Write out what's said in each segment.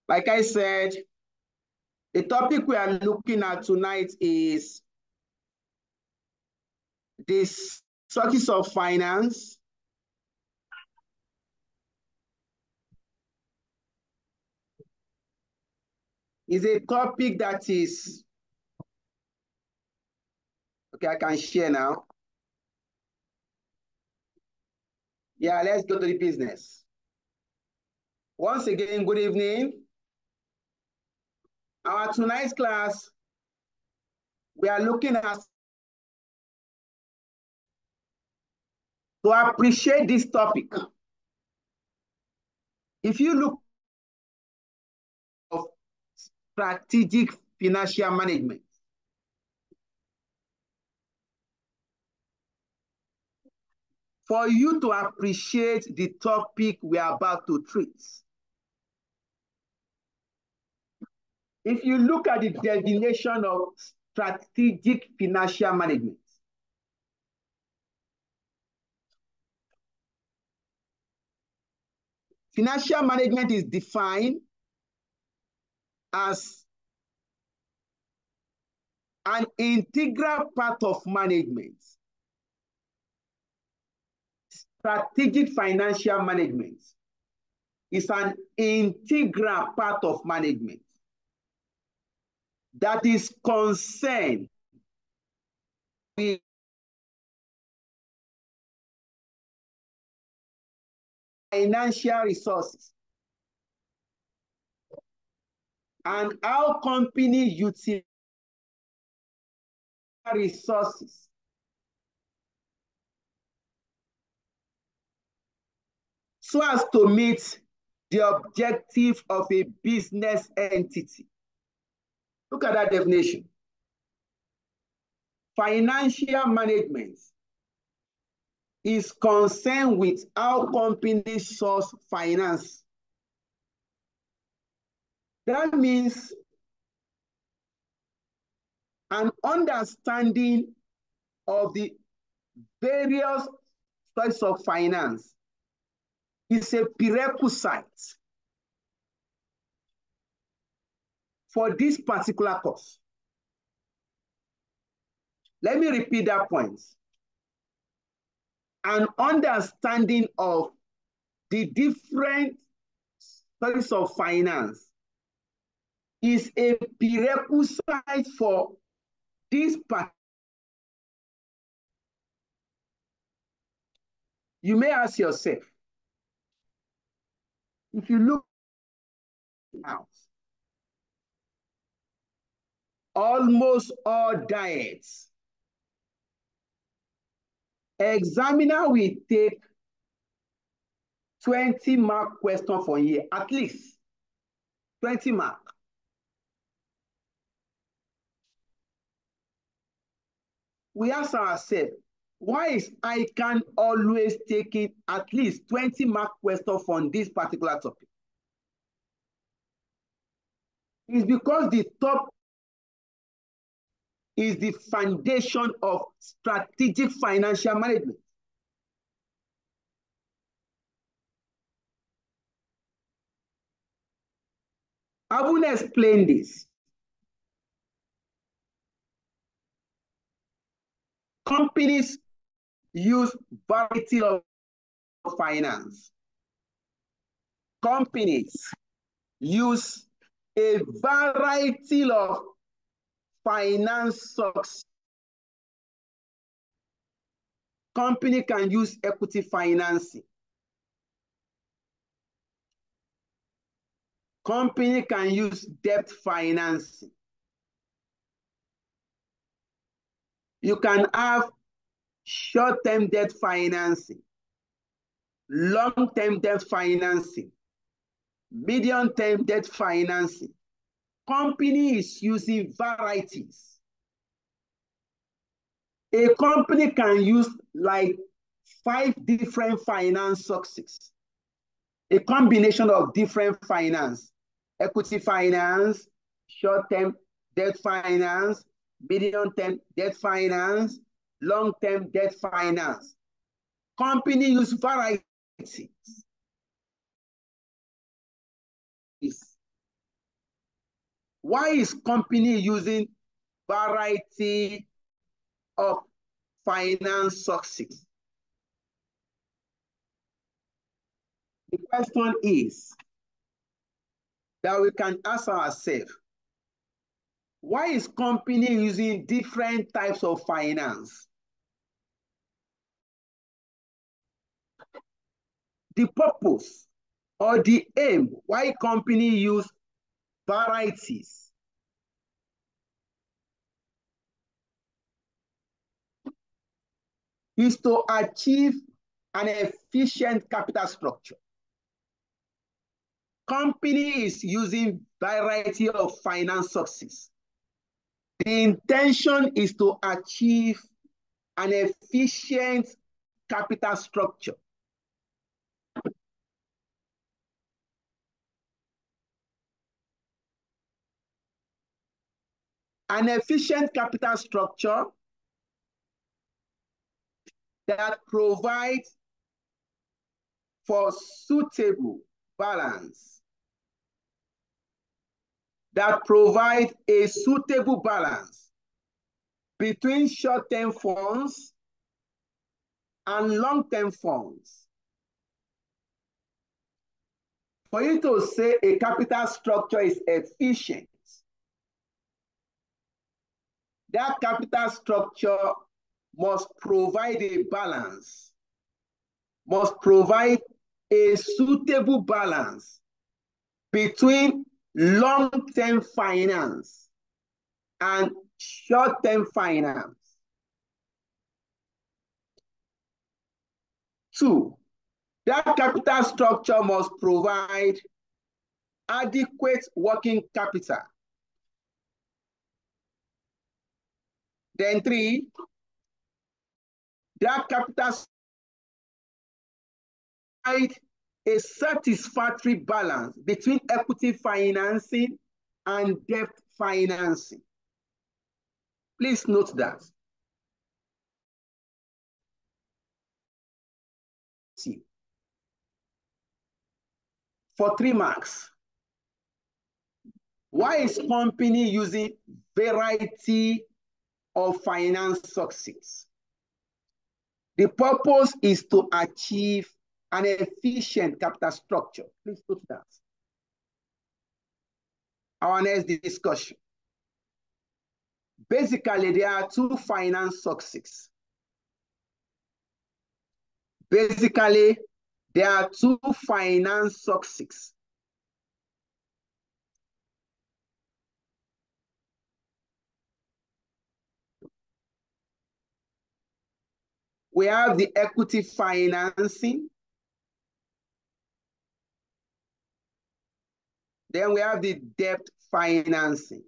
Like I said, the topic we are looking at tonight is the sources of finance, is a topic that is, okay, I can share now. Yeah, let's go to the business. Once again, good evening. Our tonight's class, we are looking at to appreciate this topic. If you look at strategic financial management, for you to appreciate the topic we are about to treat, if you look at the definition of strategic financial management, financial management is defined as an integral part of management. Strategic financial management is an integral part of management that is concerned with financial resources and how companies utilize resources so as to meet the objective of a business entity. Look at that definition. Financial management is concerned with how companies source finance. That means an understanding of the various sources of finance is a prerequisite for this particular course. Let me repeat that point. An understanding of the different sources of finance is a prerequisite for this part. You may ask yourself, if you look out, almost all diets, examiner will take 20 mark question for a year, at least 20 mark. We ask ourselves, why is ICANN always taking at least 20 mark question from this particular topic? It's because the top is the foundation of strategic financial management. I will explain this. Companies use variety of finance. Companies use a variety of finance sources. Company can use equity financing. Company can use debt financing. You can have short-term debt financing, long-term debt financing, medium-term debt financing. Company is using varieties. A company can use like 5 different finance sources, a combination of different finance, equity finance, short-term debt finance, medium-term debt finance, long-term debt finance. Company use varieties. Why is company using variety of finance sources? The question is that we can ask ourselves, why is company using different types of finance? The purpose or the aim why company use varieties is to achieve an efficient capital structure. Company is using variety of finance sources. The intention is to achieve an efficient capital structure. An efficient capital structure that provides for suitable balance, that provides a suitable balance between short-term funds and long-term funds. For you to say a capital structure is efficient, that capital structure must provide a balance, must provide a suitable balance between long-term finance and short-term finance. 2, that capital structure must provide adequate working capital. Then 3, that capital provide a satisfactory balance between equity financing and debt financing. Please note that. For 3 marks, why is company using variety of finance sources? The purpose is to achieve an efficient capital structure. Please note that. Our next discussion. Basically, there are 2 finance sources. Basically, there are 2 finance sources. We have the equity financing. Then we have the debt financing.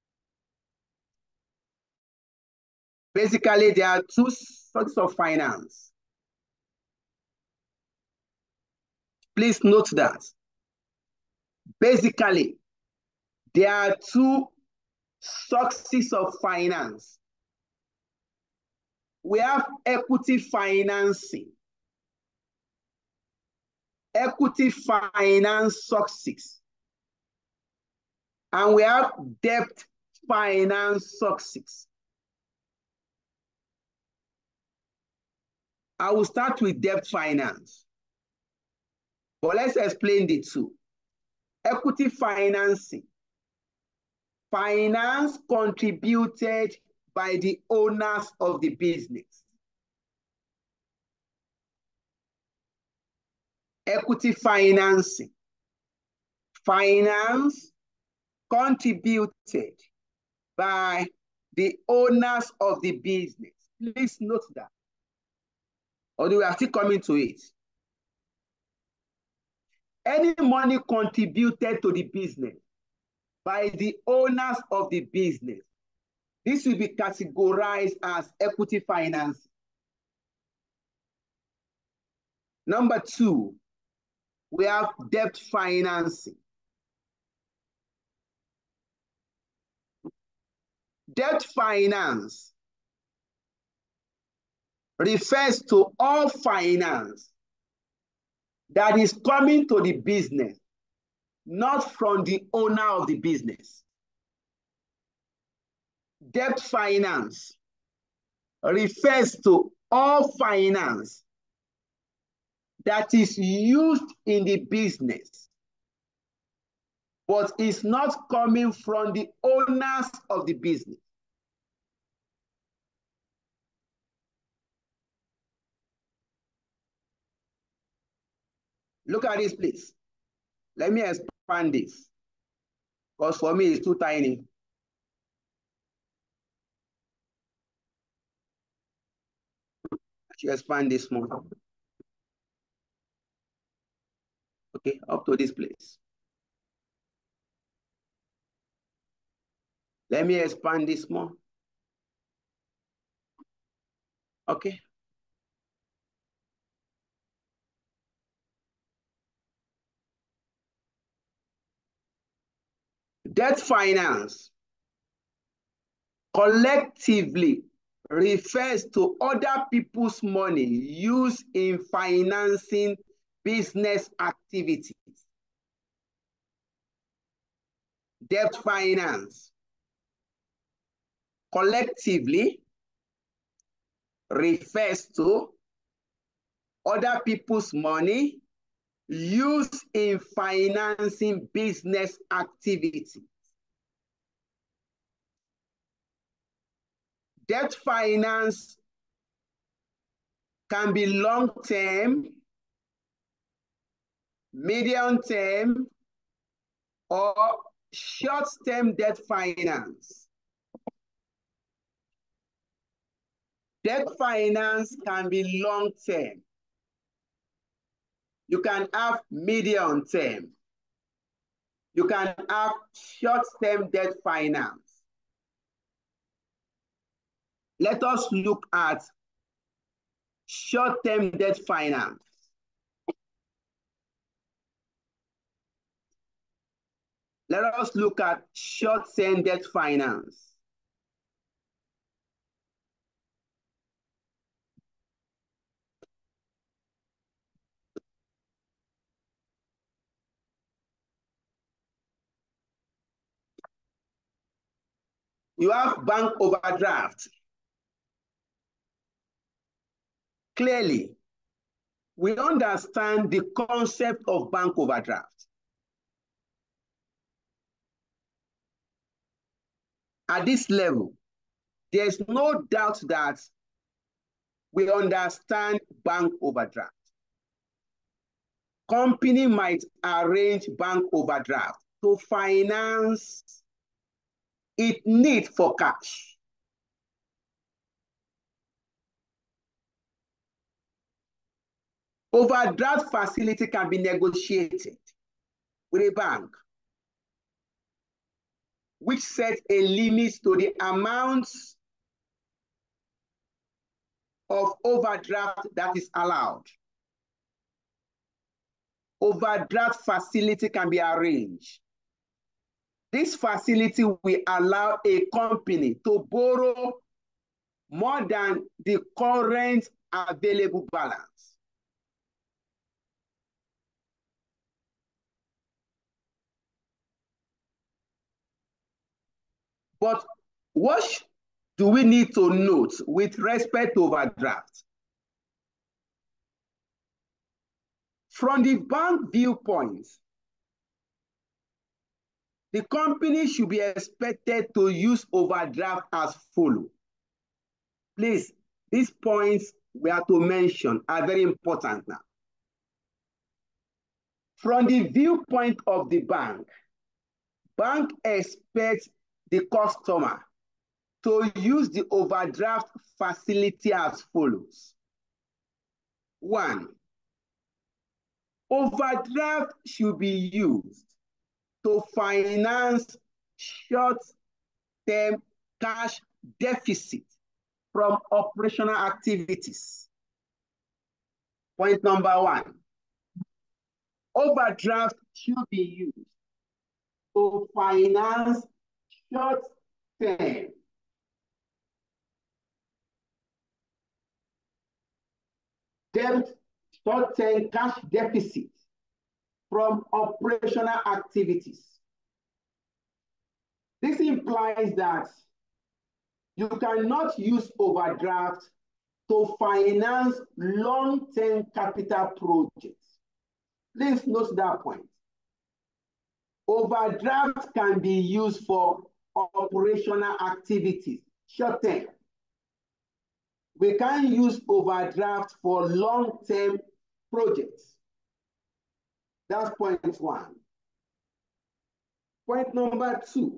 Basically, there are 2 sources of finance. Please note that. Basically, there are 2 sources of finance. We have equity financing, equity finance sources, and we have debt finance sources. I will start with debt finance, but let's explain the 2. Equity financing, finance contributed by the owners of the business. Equity financing, finance contributed by the owners of the business. Please note that. Although we are still coming to it. Any money contributed to the business by the owners of the business, this will be categorized as equity finance. Number 2, we have debt financing. Debt finance refers to all finance that is coming to the business, not from the owner of the business. Debt finance refers to all finance that is used in the business, but is not coming from the owners of the business. Look at this, please. Let me expand this, because for me, it's too tiny. I should expand this more. Okay, up to this place. Let me expand this more. Okay. Debt finance collectively refers to other people's money used in financing business activities. Debt finance collectively refers to other people's money used in financing business activities. Debt finance can be long-term, medium-term, or short-term debt finance. Debt finance can be long-term. You can have medium-term. You can have short-term debt finance. Let us look at short-term debt finance. Let us look at short-term debt finance. You have bank overdraft. Clearly, we understand the concept of bank overdraft. At this level, there's no doubt that we understand bank overdraft. Company might arrange bank overdraft to finance its need for cash. Overdraft facility can be negotiated with a bank, which sets a limit to the amounts of overdraft that is allowed. Overdraft facility can be arranged. This facility will allow a company to borrow more than the current available balance. But what do we need to note with respect to overdraft? From the bank viewpoint, the company should be expected to use overdraft as follows. Please, these points we are to mention are very important now. From the viewpoint of the bank expects the customer to use the overdraft facility as follows. 1, overdraft should be used to finance short-term cash deficit from operational activities. Point number 1, overdraft should be used to finance short-term short-term cash deficit from operational activities. This implies that You cannot use overdraft to finance long-term capital projects. Please note that point. Overdraft can be used for operational activities, short term. We can use overdraft for long-term projects. That's point one. Point number two.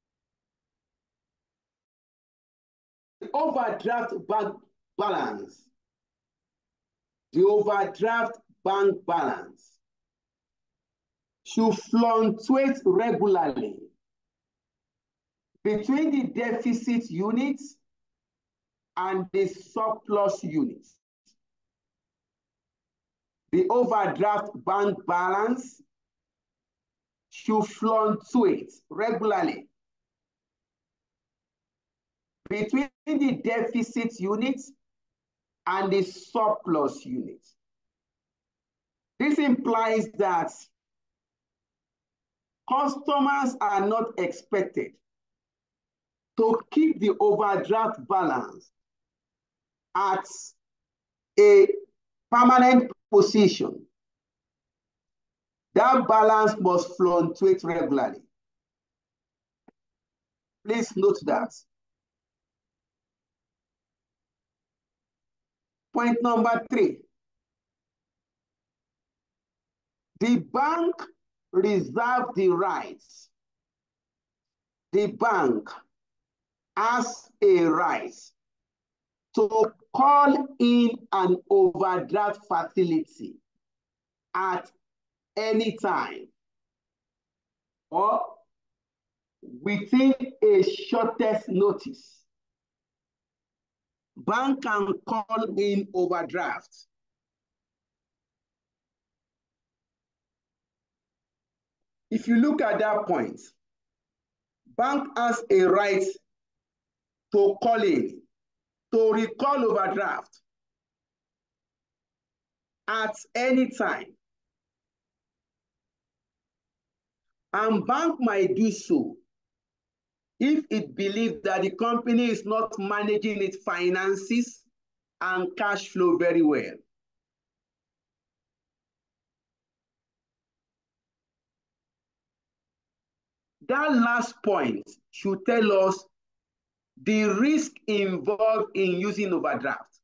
The overdraft bank balance. The overdraft bank balance should fluctuate regularly between the deficit units and the surplus units. The overdraft bank balance should fluctuate regularly between the deficit units and the surplus units. This implies that customers are not expected to keep the overdraft balance at a permanent position. That balance must fluctuate regularly. Please note that. Point number three. The bank reserves the rights. The bank has a right to call in an overdraft facility at any time or within a shortest notice. Bank can call in overdraft. If you look at that point, bank has a right to call in, to recall overdraft at any time. And bank might do so if it believes that the company is not managing its finances and cash flow very well. That last point should tell us the risk involved in using overdraft.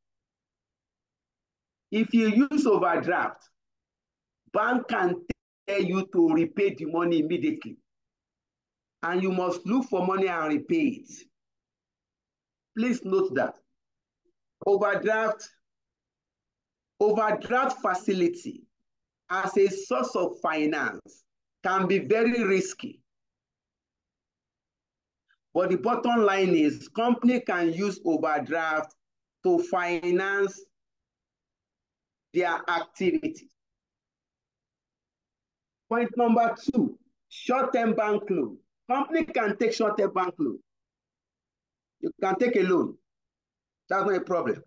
If you use overdraft, bank can tell you to repay the money immediately. And you must look for money and repay it. Please note that. Overdraft facility as a source of finance can be very risky. But the bottom line is, company can use overdraft to finance their activities. Point number two, short-term bank loan. Company can take short-term bank loan. You can take a loan. That's not a problem.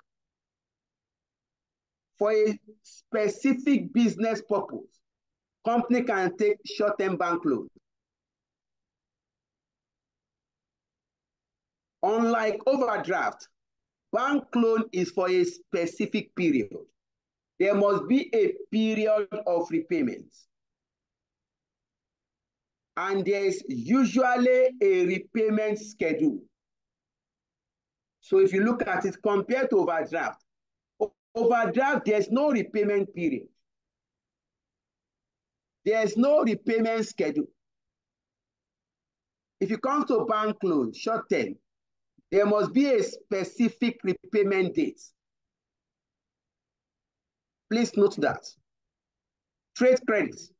For a specific business purpose, company can take short-term bank loan. Unlike overdraft, bank loan is for a specific period. There must be a period of repayment. And there is usually a repayment schedule. So if you look at it compared to overdraft, there's no repayment period. There's no repayment schedule. If you come to bank loan, short term, there must be a specific repayment date. Please note that. Trade credits.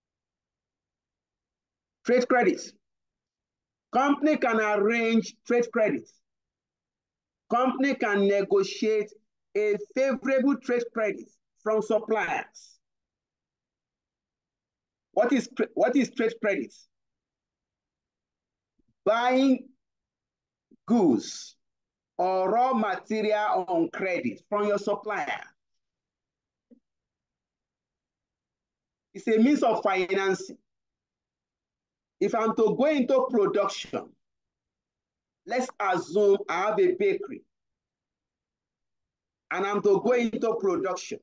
Trade credits. Company can arrange trade credits. Company can negotiate a favorable trade credit from suppliers. What is trade credits? Buying goods or raw material on credit from your supplier. It's a means of financing. If I'm to go into production Let's assume I have a bakery and I'm to go into production.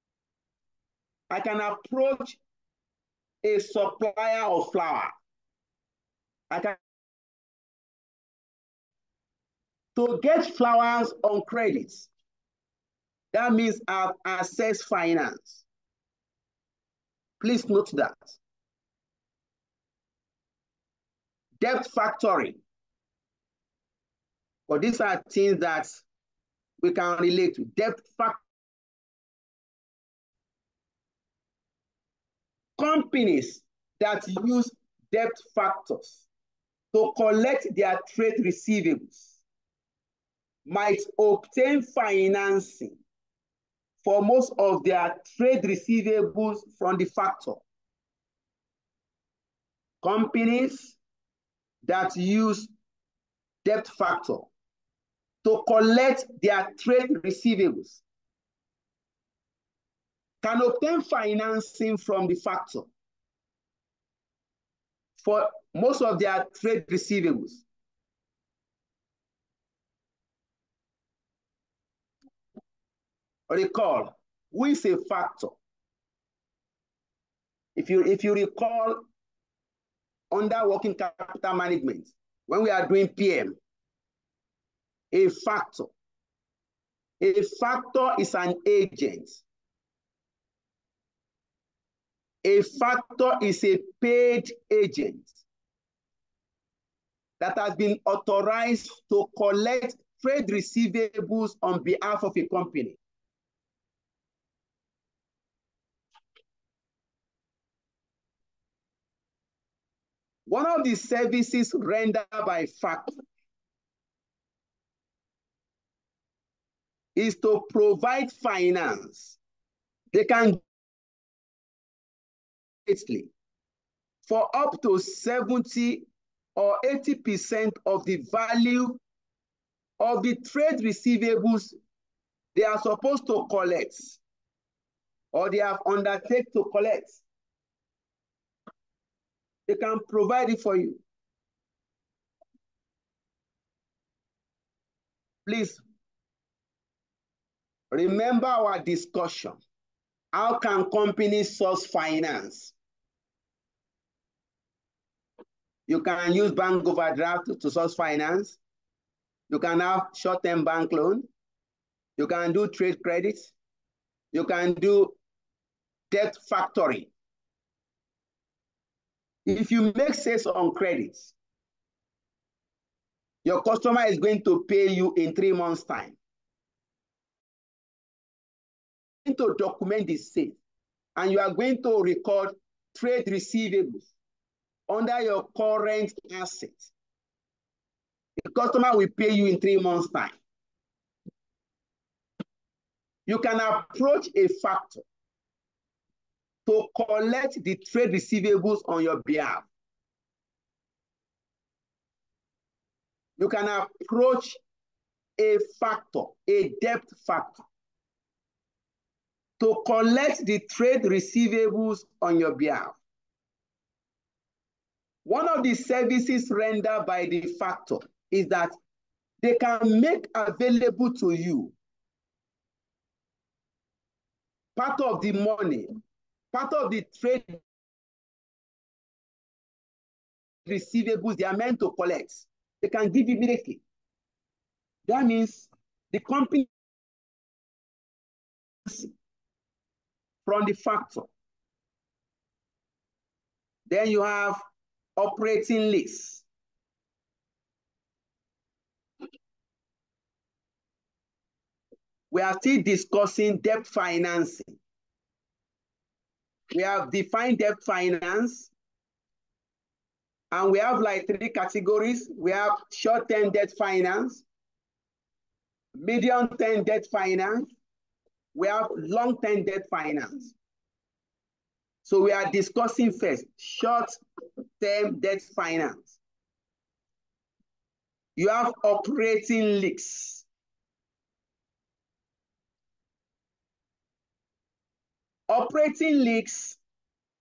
I can approach a supplier of flour. I can to get flowers on credits. That means I've accessed finance. Please note that. Debt factoring. But these are things that we can relate to. Debt factoring. Companies that use debt factors to collect their trade receivables might obtain financing for most of their trade receivables from the factor. Companies that use debt factor to collect their trade receivables can obtain financing from the factor for most of their trade receivables. Recall, who is a factor? If you recall, under working capital management, when we are doing PM, a factor is an agent. A factor is a paid agent that has been authorized to collect trade receivables on behalf of a company. One of the services rendered by factor is to provide finance. They can for up to 70 or 80% of the value of the trade receivables they are supposed to collect or they have undertaken to collect. They can provide it for you. Please remember our discussion. How can companies source finance? You can use bank overdraft to source finance. You can have short-term bank loan. You can do trade credits. You can do debt factoring. If you make sales on credits, your customer is going to pay you in 3 months' time. You're going to document the sale, and you are going to record trade receivables under your current assets. The customer will pay you in 3 months' time. You can approach a factor to collect the trade receivables on your behalf. You can approach a factor, a debt factor, to collect the trade receivables on your behalf. One of the services rendered by the factor is that they can make available to you part of the money, part of the trade receivables they are meant to collect. They can give immediately. That means the company from the factor. Then you have operating lease. We are still discussing debt financing. We have defined debt finance, and we have like 3 categories. We have short-term debt finance, medium-term debt finance, we have long-term debt finance. So we are discussing first short-term debt finance. You have operating leaks. Operating leaks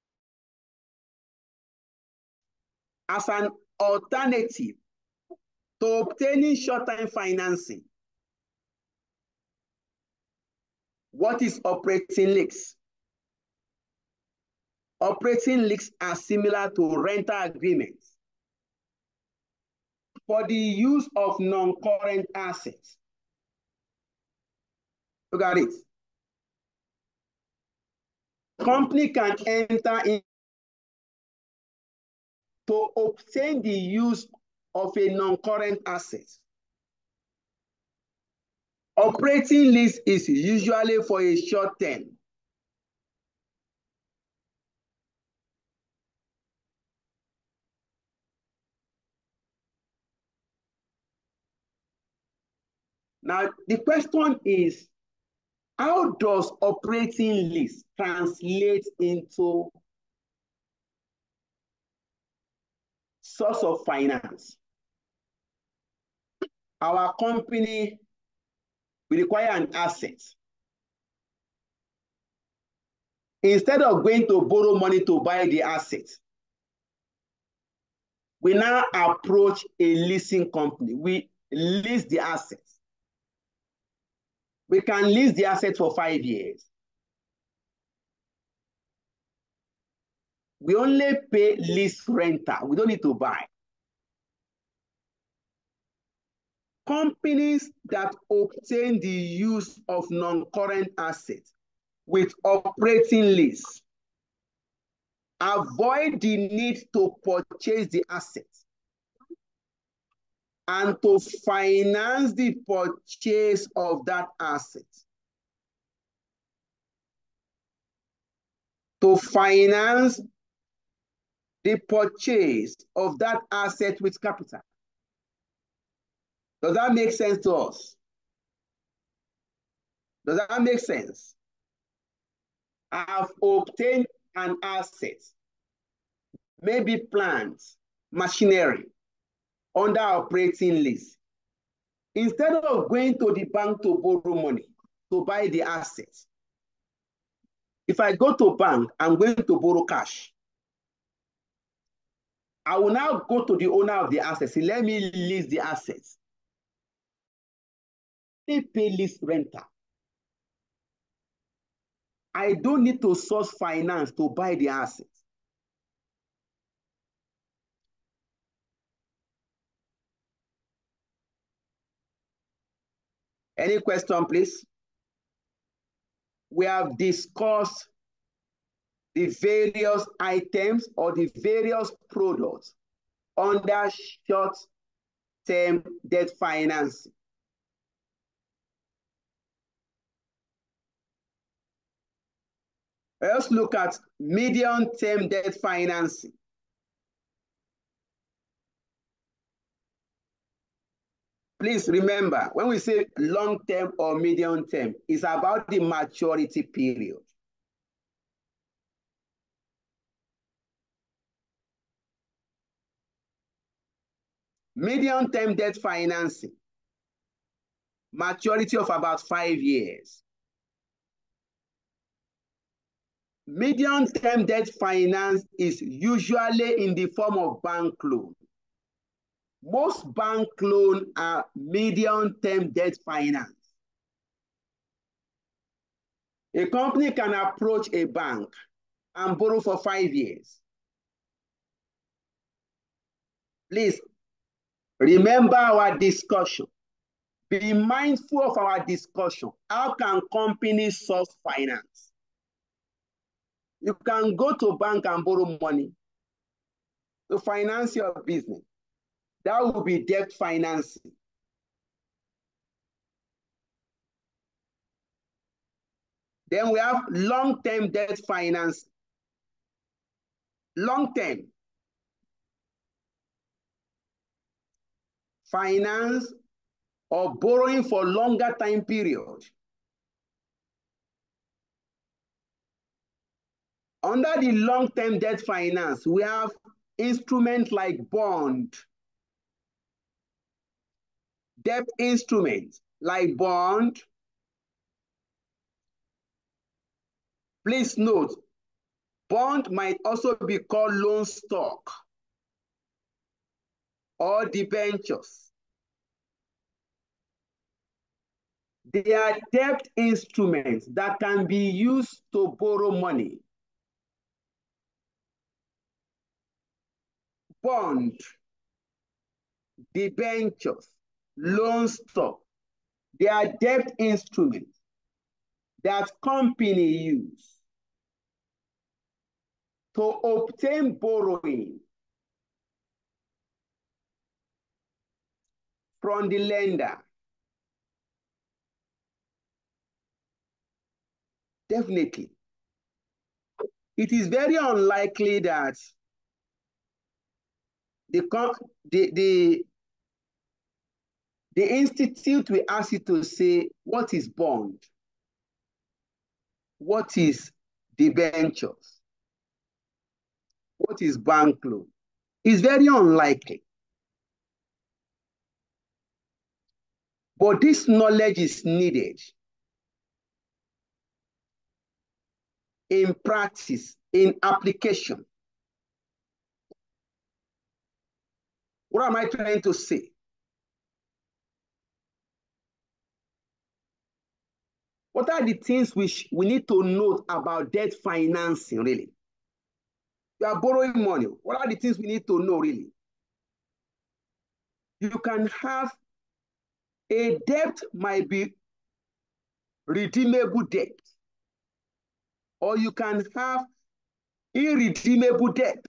as an alternative To obtaining short-term financing. What is operating lease? Operating leases are similar to rental agreements for the use of non-current assets. Look at it. Company can enter in to obtain the use of a non-current asset. Operating lease is usually for a short term. Now, the question is, how does operating lease translate into source of finance? Our company will require an asset. Instead of going to borrow money to buy the asset, we now approach a leasing company. We lease the assets. We can lease the asset for 5 years. We only pay lease rental. We don't need to buy. Companies that obtain the use of non-current assets with operating lease avoid the need to purchase the assets and to finance the purchase of that asset. To finance the purchase of that asset with capital. Does that make sense to us? Does that make sense? I have obtained an asset, maybe plants, machinery, under operating lease. Instead of going to the bank to borrow money to buy the assets, if I go to bank, I'm going to borrow cash. I will now go to the owner of the assets. Let me lease the assets. They pay lease rental. I don't need to source finance to buy the assets. Any question, please? We have discussed the various items or the various products under short-term debt financing. Let's look at medium-term debt financing. Please remember, when we say long-term or medium-term, it's about the maturity period. Medium-term debt financing, maturity of about 5 years. Medium-term debt finance is usually in the form of bank loan. Most bank loans are medium-term debt finance. A company can approach a bank and borrow for 5 years. Please remember our discussion. Be mindful of our discussion. How can companies source finance? You can go to bank and borrow money to finance your business. That will be debt financing. Then we have long-term debt finance. Long-term finance or borrowing for longer time period. Under the long-term debt finance, we have instruments like bond, debt instruments like bond. Please note, bond might also be called loan stock or debentures. They are debt instruments that can be used to borrow money. Bond, debentures, loan stock. They are debt instruments that company use to obtain borrowing from the lender. Definitely. It is very unlikely that the, the, the institute will ask you to say, what is bond? What is debentures? What is bank loan? It's very unlikely. But this knowledge is needed in practice, in application. What am I trying to say? What are the things which we need to know about debt financing, really? You are borrowing money. What are the things we need to know, really? You can have a debt might be redeemable debt, or you can have irredeemable debt.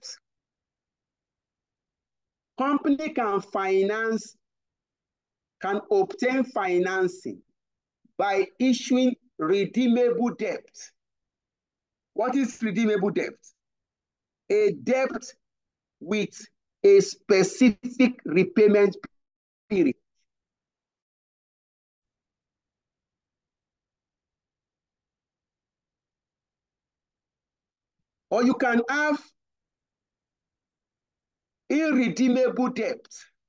Company can finance, can obtain financing by issuing redeemable debt. What is redeemable debt? A debt with a specific repayment period. Or you can have irredeemable debt.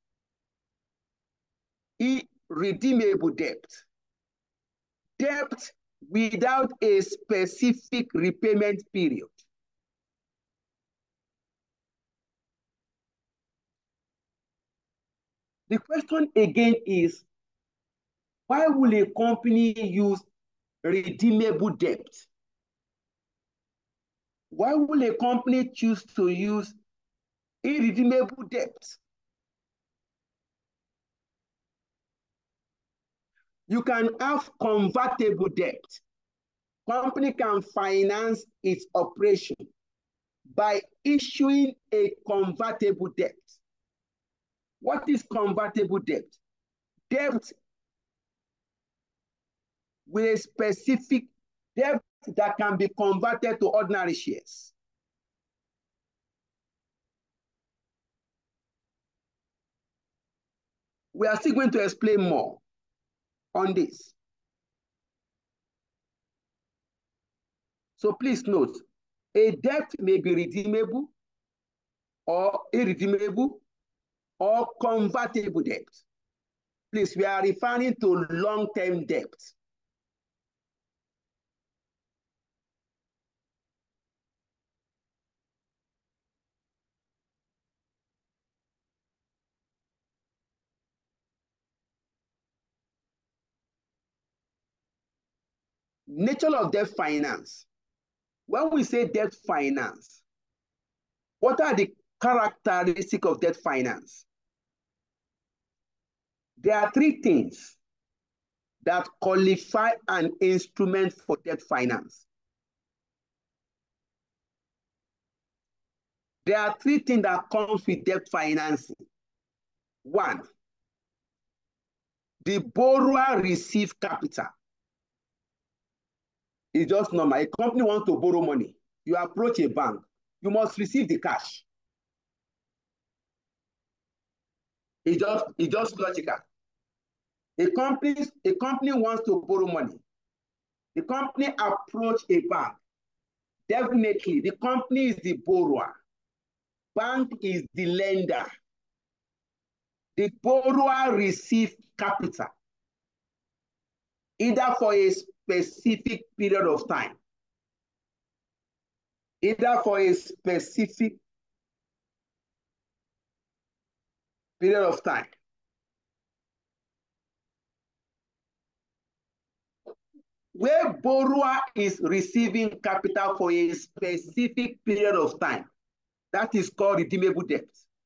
Irredeemable debt. Debt without a specific repayment period. The question again is, why will a company use redeemable debt? Why will a company choose to use irredeemable debt? You can have convertible debt. Company can finance its operation by issuing a convertible debt. What is convertible debt? Debt with a specific debt that can be converted to ordinary shares. We are still going to explain more on this. So please note, a debt may be redeemable or irredeemable or convertible debt. Please, we are referring to long-term debt. Nature of debt finance. When we say debt finance, what are the characteristics of debt finance? There are three things that qualify an instrument for debt finance. There are three things that comes with debt financing. One, the borrower receives capital. It's just normal. A company wants to borrow money. You approach a bank. You must receive the cash. It's just logical. A company wants to borrow money. The company approach a bank. Definitely, the company is the borrower. Bank is the lender. The borrower receives capital, either for a specific period of time, either for a specific period of time. where borrower is receiving capital for a specific period of time. That is called redeemable debt.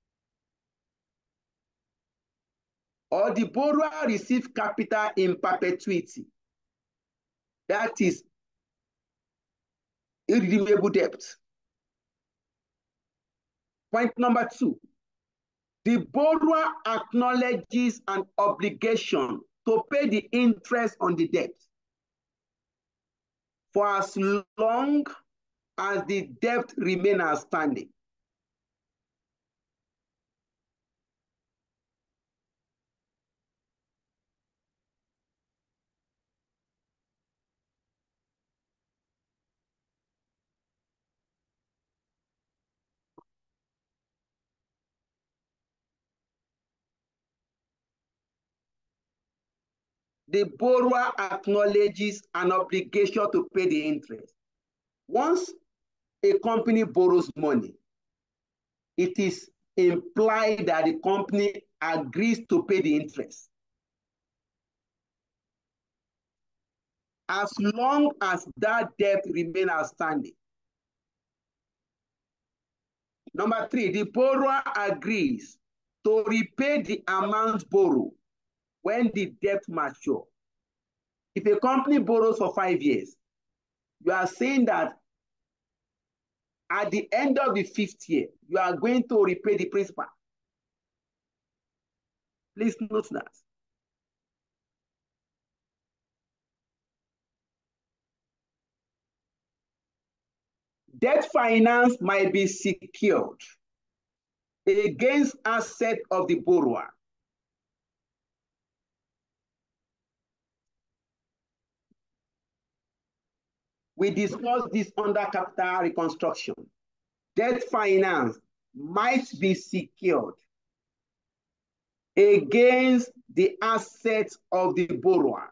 Or the borrower receives capital in perpetuity. That is irredeemable debt. Point number 2. The borrower acknowledges an obligation to pay the interest on the debt for as long as the debt remains outstanding. The borrower acknowledges an obligation to pay the interest. Once a company borrows money, it is implied that the company agrees to pay the interest, as long as that debt remains outstanding. Number 3, the borrower agrees to repay the amount borrowed when the debt matures. If a company borrows for 5 years, you are saying that at the end of the 5th year, you are going to repay the principal. Please note that. Debt finance might be secured against assets of the borrower. We discussed this under capital reconstruction. Debt finance might be secured against the assets of the borrower.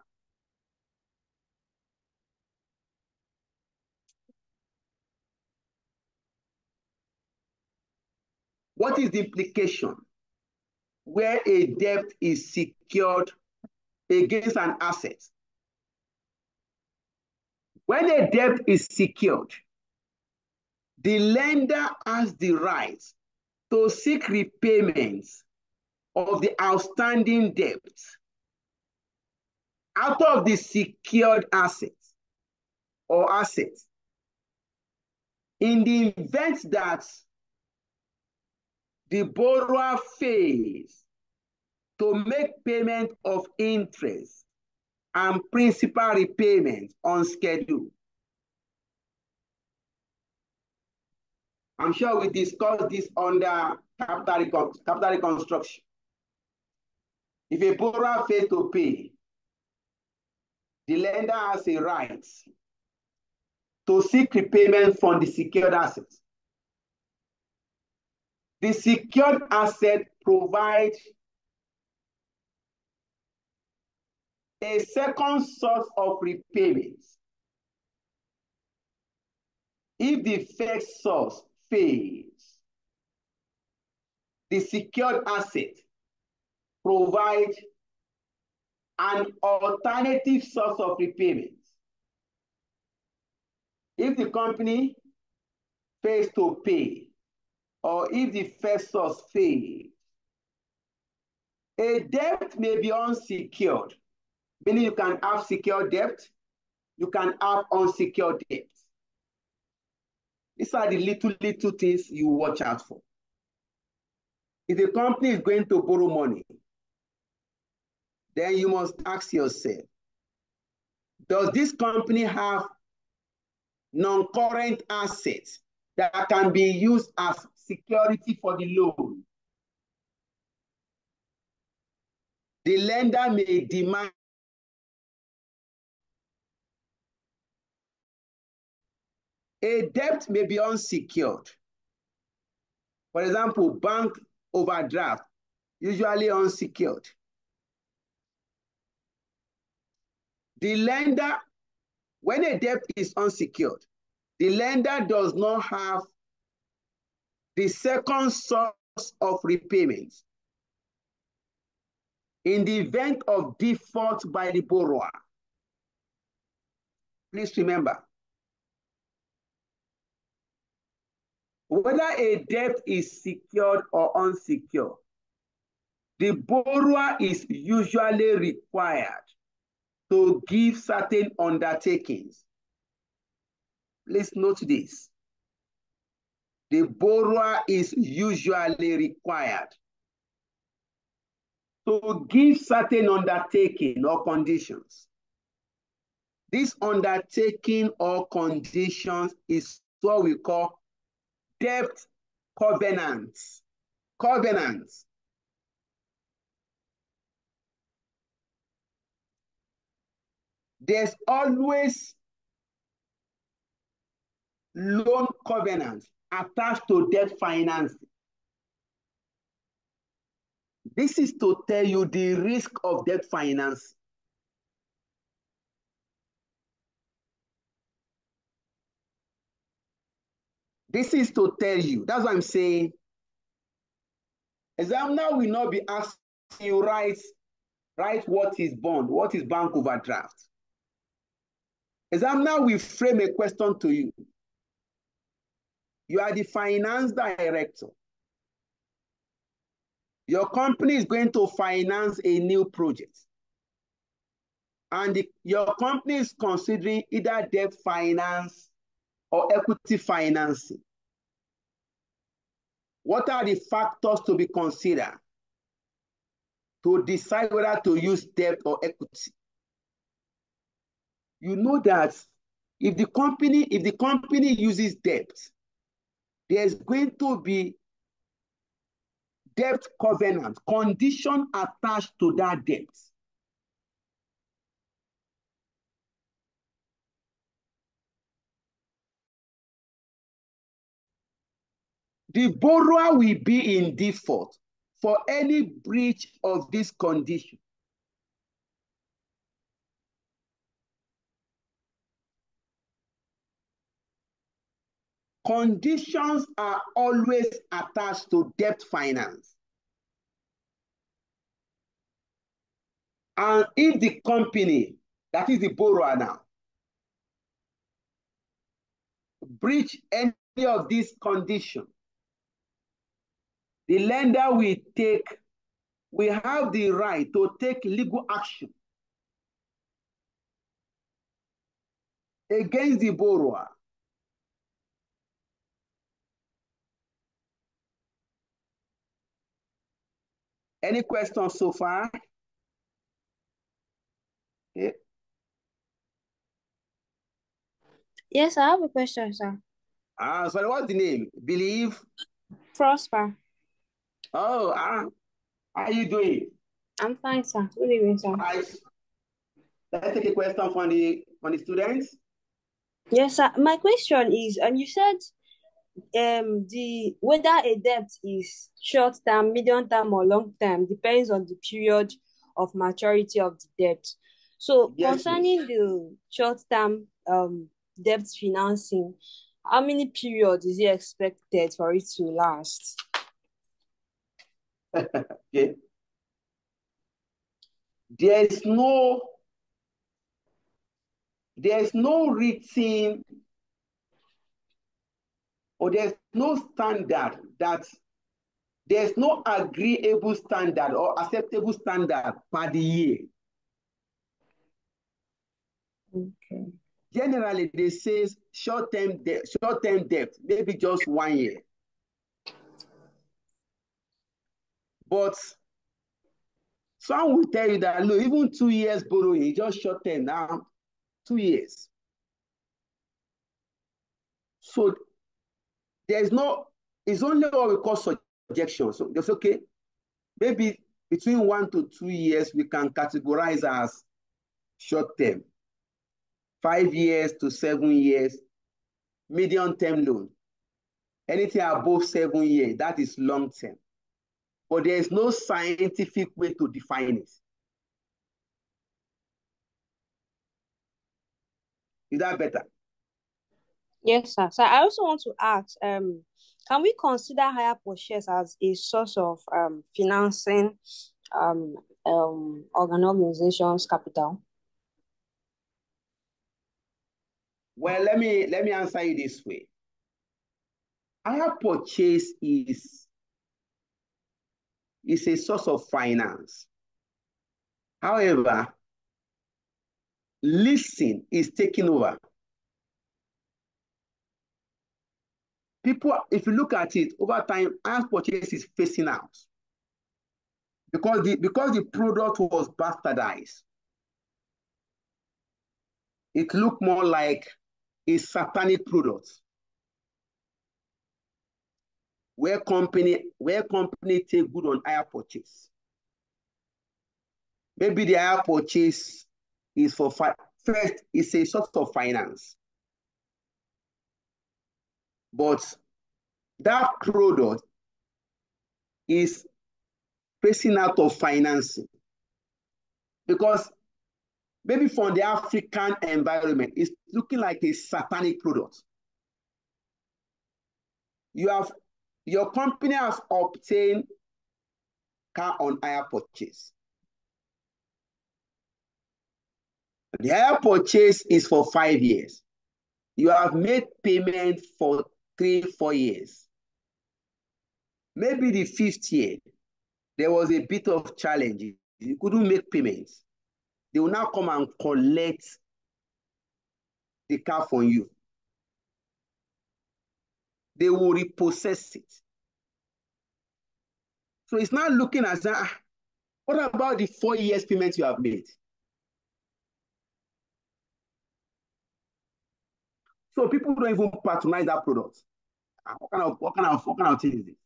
What is the implication where a debt is secured against an asset? When a debt is secured, the lender has the right to seek repayments of the outstanding debt out of the secured assets or assets. In the event that the borrower fails to make payment of interest and principal repayment on schedule. I'm sure we discussed this under capital reconstruction. If a borrower fails to pay, the lender has a right to seek repayment from the secured assets. The secured asset provides a second source of repayments if the first source fails. The secured asset provides an alternative source of repayment. If the company fails to pay, or if the first source fails, a debt may be unsecured, meaning you can have secured debt, you can have unsecured debt. These are the little things you watch out for. If a company is going to borrow money, then you must ask yourself, does this company have non-current assets that can be used as security for the loan? The lender may demand a debt may be unsecured. For example, bank overdraft, usually unsecured. The lender, when a debt is unsecured, the lender does not have the second source of repayment in the event of default by the borrower. Please remember, whether a debt is secured or unsecured, the borrower is usually required to give certain undertakings. Please note this. The borrower is usually required to give certain undertaking or conditions. This undertaking or conditions is what we call debt covenants. Covenants. There's always loan covenants attached to debt financing. This is to tell you the risk of debt finance. This is to tell you, that's what I'm saying. Examiner will not be asking you write what is bond, what is bank overdraft. Examiner will frame a question to you. You are the finance director. Your company is going to finance a new project. And your company is considering either debt finance or equity financing. What are the factors to be considered to decide whether to use debt or equity? You know that if the company uses debt, there's going to be debt covenant, condition attached to that debt. The borrower will be in default for any breach of this condition. Conditions are always attached to debt finance. And if the company, that is the borrower now, breach any of these conditions, the lender will have the right to take legal action against the borrower. Any questions so far? Yeah. Yes, I have a question, sir. Sorry, what's the name? Believe? Prosper. Oh, how are you doing? I'm fine, sir. Good evening, sir. Let's take a question from the students. Yes, sir. My question is, and you said whether a debt is short term, medium term, or long term depends on the period of maturity of the debt. So Yes, concerning the short term debt financing, how many periods is it expected for it to last? Okay. There is no written or there's no standard that there's no agreeable standard or acceptable standard per the year. Okay. Generally, they say short-term debt, maybe just 1 year. But some will tell you that, look, even 2 years borrowing is just short-term now, 2 years. So it's only what we call subjection. So it's okay. Maybe between 1 to 2 years, we can categorize as short-term. 5 years to 7 years, medium-term loan. Anything above 7 years, that is long-term. But there is no scientific way to define it. Is that better? Yes, sir. So I also want to ask, can we consider hire purchase as a source of financing organizations' capital? Well, let me answer you this way. Hire purchase is a source of finance. However, leasing is taking over. People, if you look at it over time, hire purchase is phasing out because the product was bastardized. It looked more like a satanic product where company take good on hire purchase. Maybe the hire purchase is for first, it's a source of finance. But that product is facing out of financing because maybe from the African environment, it's looking like a satanic product. Your company has obtained car on hire purchase. The hire purchase is for 5 years. You have made payment for 3-4 years. Maybe the 5th year, there was a bit of challenge. You couldn't make payments. They will now come and collect the car from you. They will repossess it. So it's not looking as that. What about the 4 years payment you have made? So people don't even patronize that product. What kind of thing is it?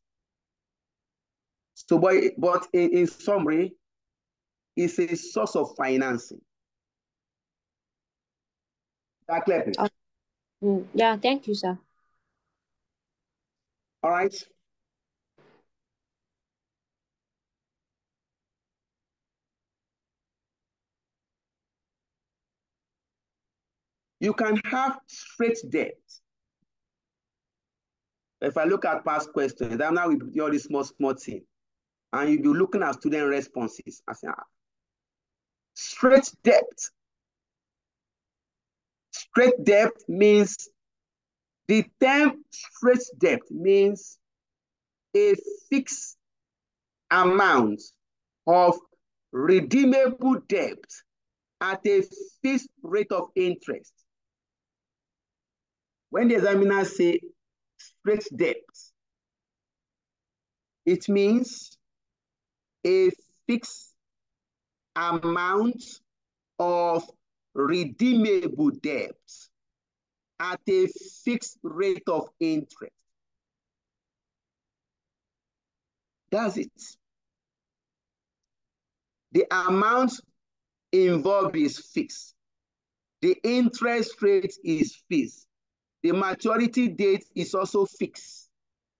So, but in summary, it's a source of financing. That clear? Yeah, thank you, sir. All right. You can have straight debt. If I look at past questions, then now we do all this small thing, and you'll be looking at student responses. I say, straight debt. Straight debt means, the term straight debt means a fixed amount of redeemable debt at a fixed rate of interest. When the examiner say straight debt, it means a fixed amount of redeemable debt at a fixed rate of interest. That's it. The amount involved is fixed. The interest rate is fixed. The maturity date is also fixed.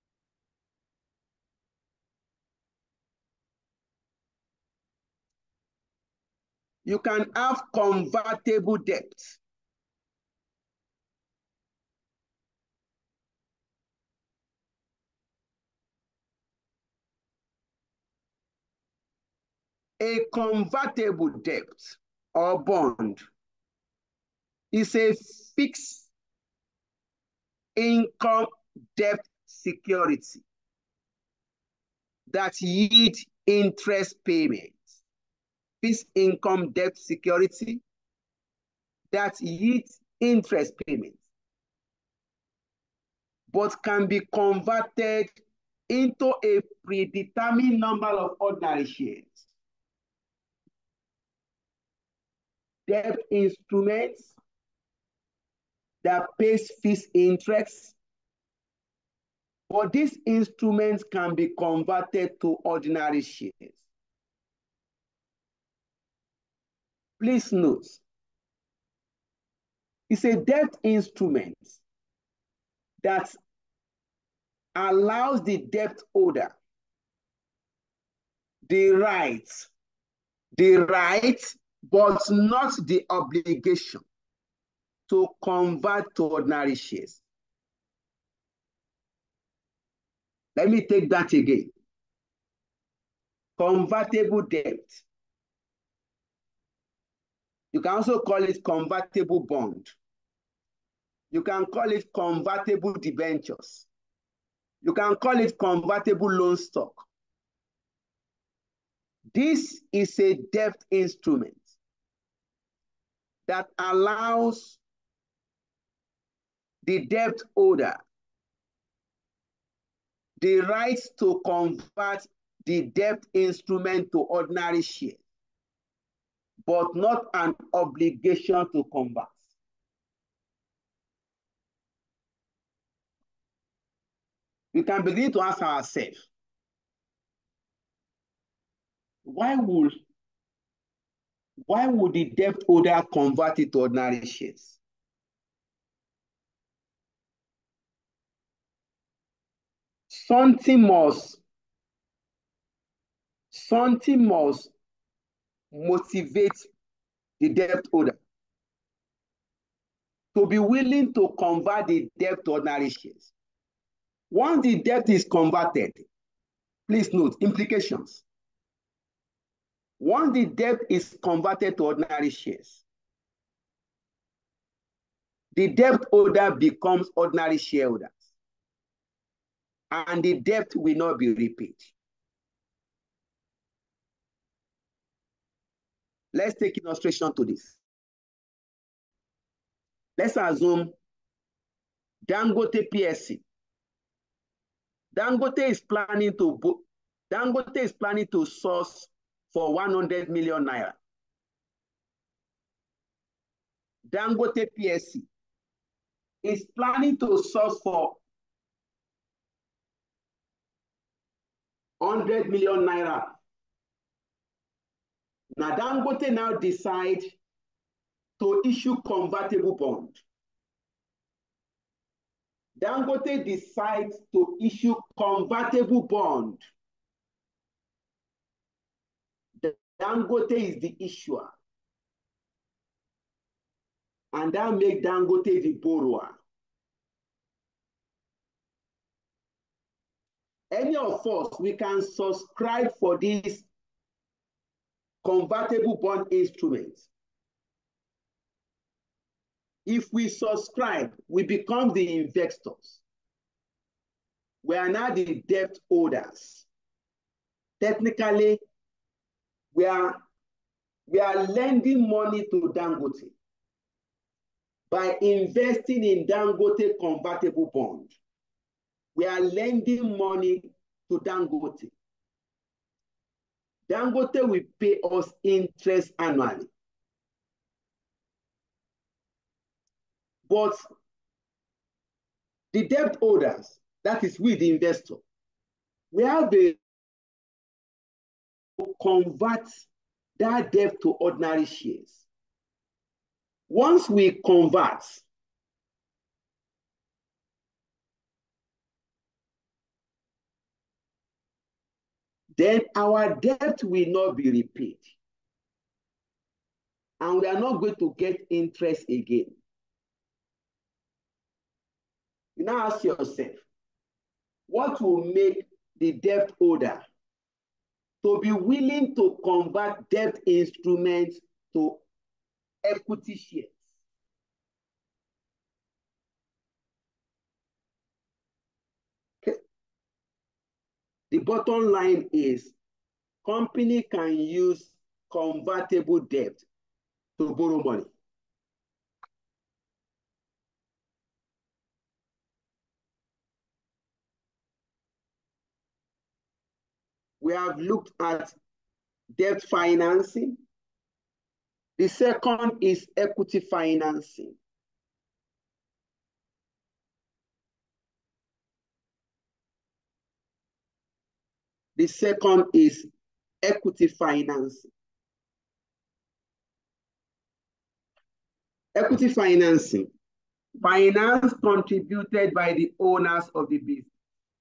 You can have convertible debt. A convertible debt or bond is a fixed income debt security that yield interest payments. Fixed income debt security that yields interest payments, but can be converted into a predetermined number of ordinary shares. Debt instruments that pays fixed interest, but these instruments can be converted to ordinary shares. Please note, it's a debt instrument that allows the debt holder the right, but not the obligation to convert to ordinary shares. Let me take that again. Convertible debt. You can also call it convertible bond. You can call it convertible debentures. You can call it convertible loan stock. This is a debt instrument that allows the debt holder the right to convert the debt instrument to ordinary shares, but not an obligation to convert. We can begin to ask ourselves, why would the debt holder convert it to ordinary shares? Something must motivate the debt holder to be willing to convert the debt to ordinary shares. Once the debt is converted, please note implications. Once the debt is converted to ordinary shares, the debt holder becomes ordinary shareholders, and the debt will not be repaid. Let's take illustration to this. Let's assume Dangote PSC. Dangote is planning to source for 100 million naira. Dangote PSC is planning to source for 100 million naira. Now Dangote now decide to issue convertible bond. Dangote decides to issue convertible bond. Dangote is the issuer, and that makes Dangote the borrower. Any of us, we can subscribe for this convertible bond instrument. If we subscribe, we become the investors. We are now the debt holders. Technically, we are lending money to Dangote by investing in Dangote convertible bond. We are lending money to Dangote. Dangote will pay us interest annually. But the debt holders, that is we, the investor, we have to convert that debt to ordinary shares. Once we convert, then our debt will not be repaid. And we are not going to get interest again. You now ask yourself, what will make the debt holder to be willing to convert debt instruments to equity shares? Okay. The bottom line is, company can use convertible debt to borrow money. We have looked at debt financing. The second is equity financing. The second is equity financing. Equity financing, finance contributed by the owners of the business.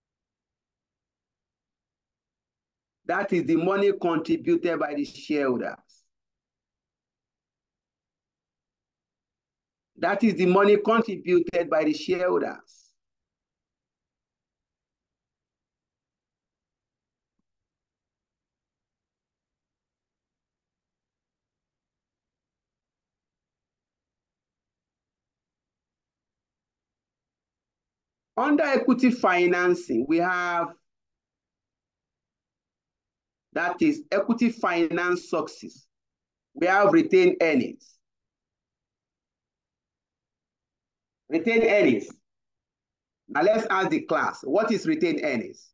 That is the money contributed by the shareholders. That is the money contributed by the shareholders. Under equity financing, we have that is equity finance success. We have retained earnings. Retained earnings. Now let's ask the class, what is retained earnings?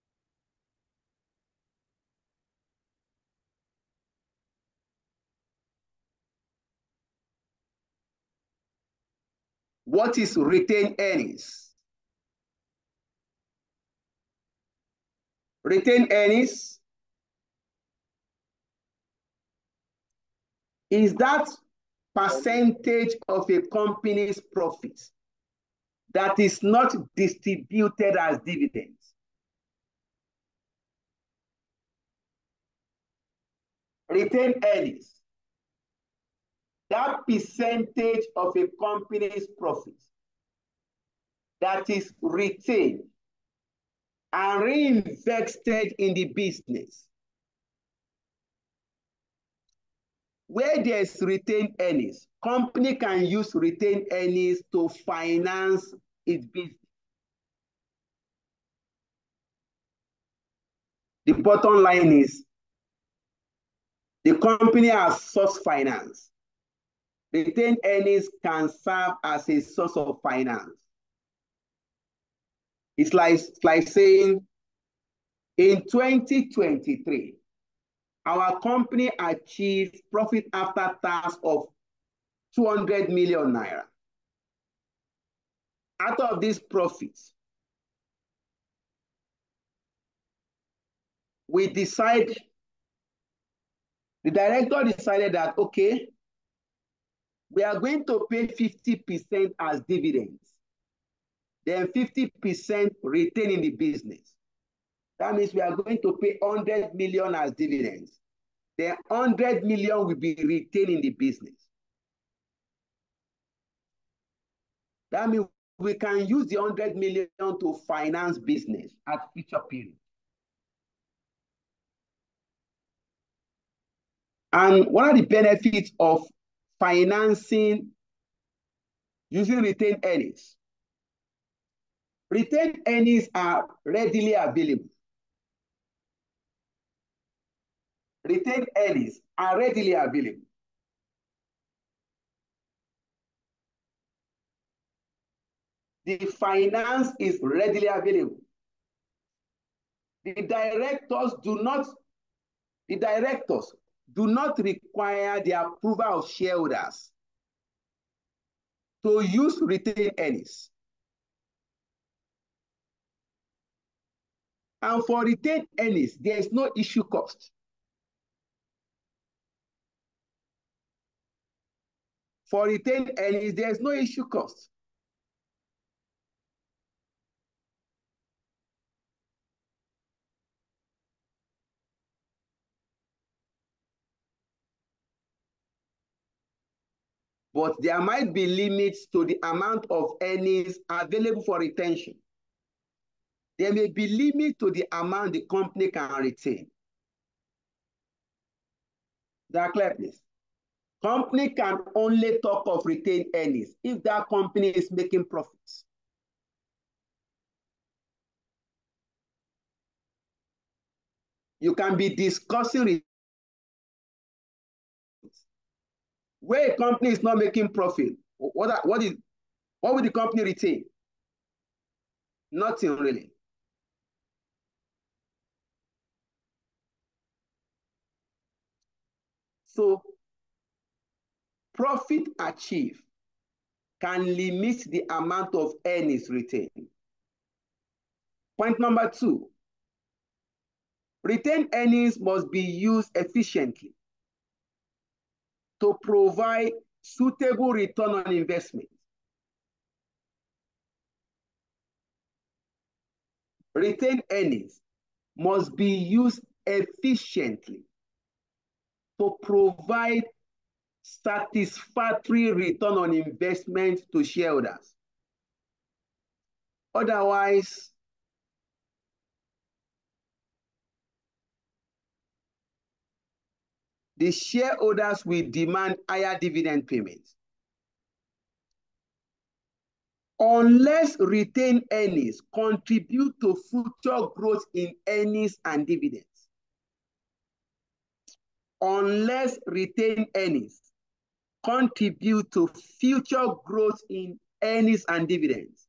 What is retained earnings? Retained earnings is that percentage of a company's profits that is not distributed as dividends. Retained earnings, that percentage of a company's profits that is retained and reinvested in the business. Where there's retained earnings, company can use retained earnings to finance its business. The bottom line is the company has source finance. Retained earnings can serve as a source of finance. It's like saying in 2023, our company achieved profit after tax of 200 million naira. Out of these profits, the director decided that, okay, we are going to pay 50% as dividends, then 50% retain in the business. That means we are going to pay 100 million as dividends. Then 100 million will be retained in the business. That means we can use the 100 million to finance business at future period. And what are the benefits of financing using retained earnings? Retained earnings are readily available. Retained earnings are readily available. The finance is readily available. The directors do not require the approval of shareholders to use retained earnings. And for retained earnings, there is no issue cost. For retained earnings, there is no issue cost. But there might be limits to the amount of earnings available for retention. There may be limits to the amount the company can retain. That clear, please? Company can only talk of retained earnings if that company is making profits. You can be discussing where a company is not making profit. What will the company retain? Nothing really. So profit achieved can limit the amount of earnings retained. Point number 2, retained earnings must be used efficiently to provide suitable return on investment. Retained earnings must be used efficiently to provide satisfactory return on investment to shareholders. Otherwise, the shareholders will demand higher dividend payments. unless retained earnings contribute to future growth in earnings and dividends. Unless retained earnings contribute to future growth in earnings and dividends,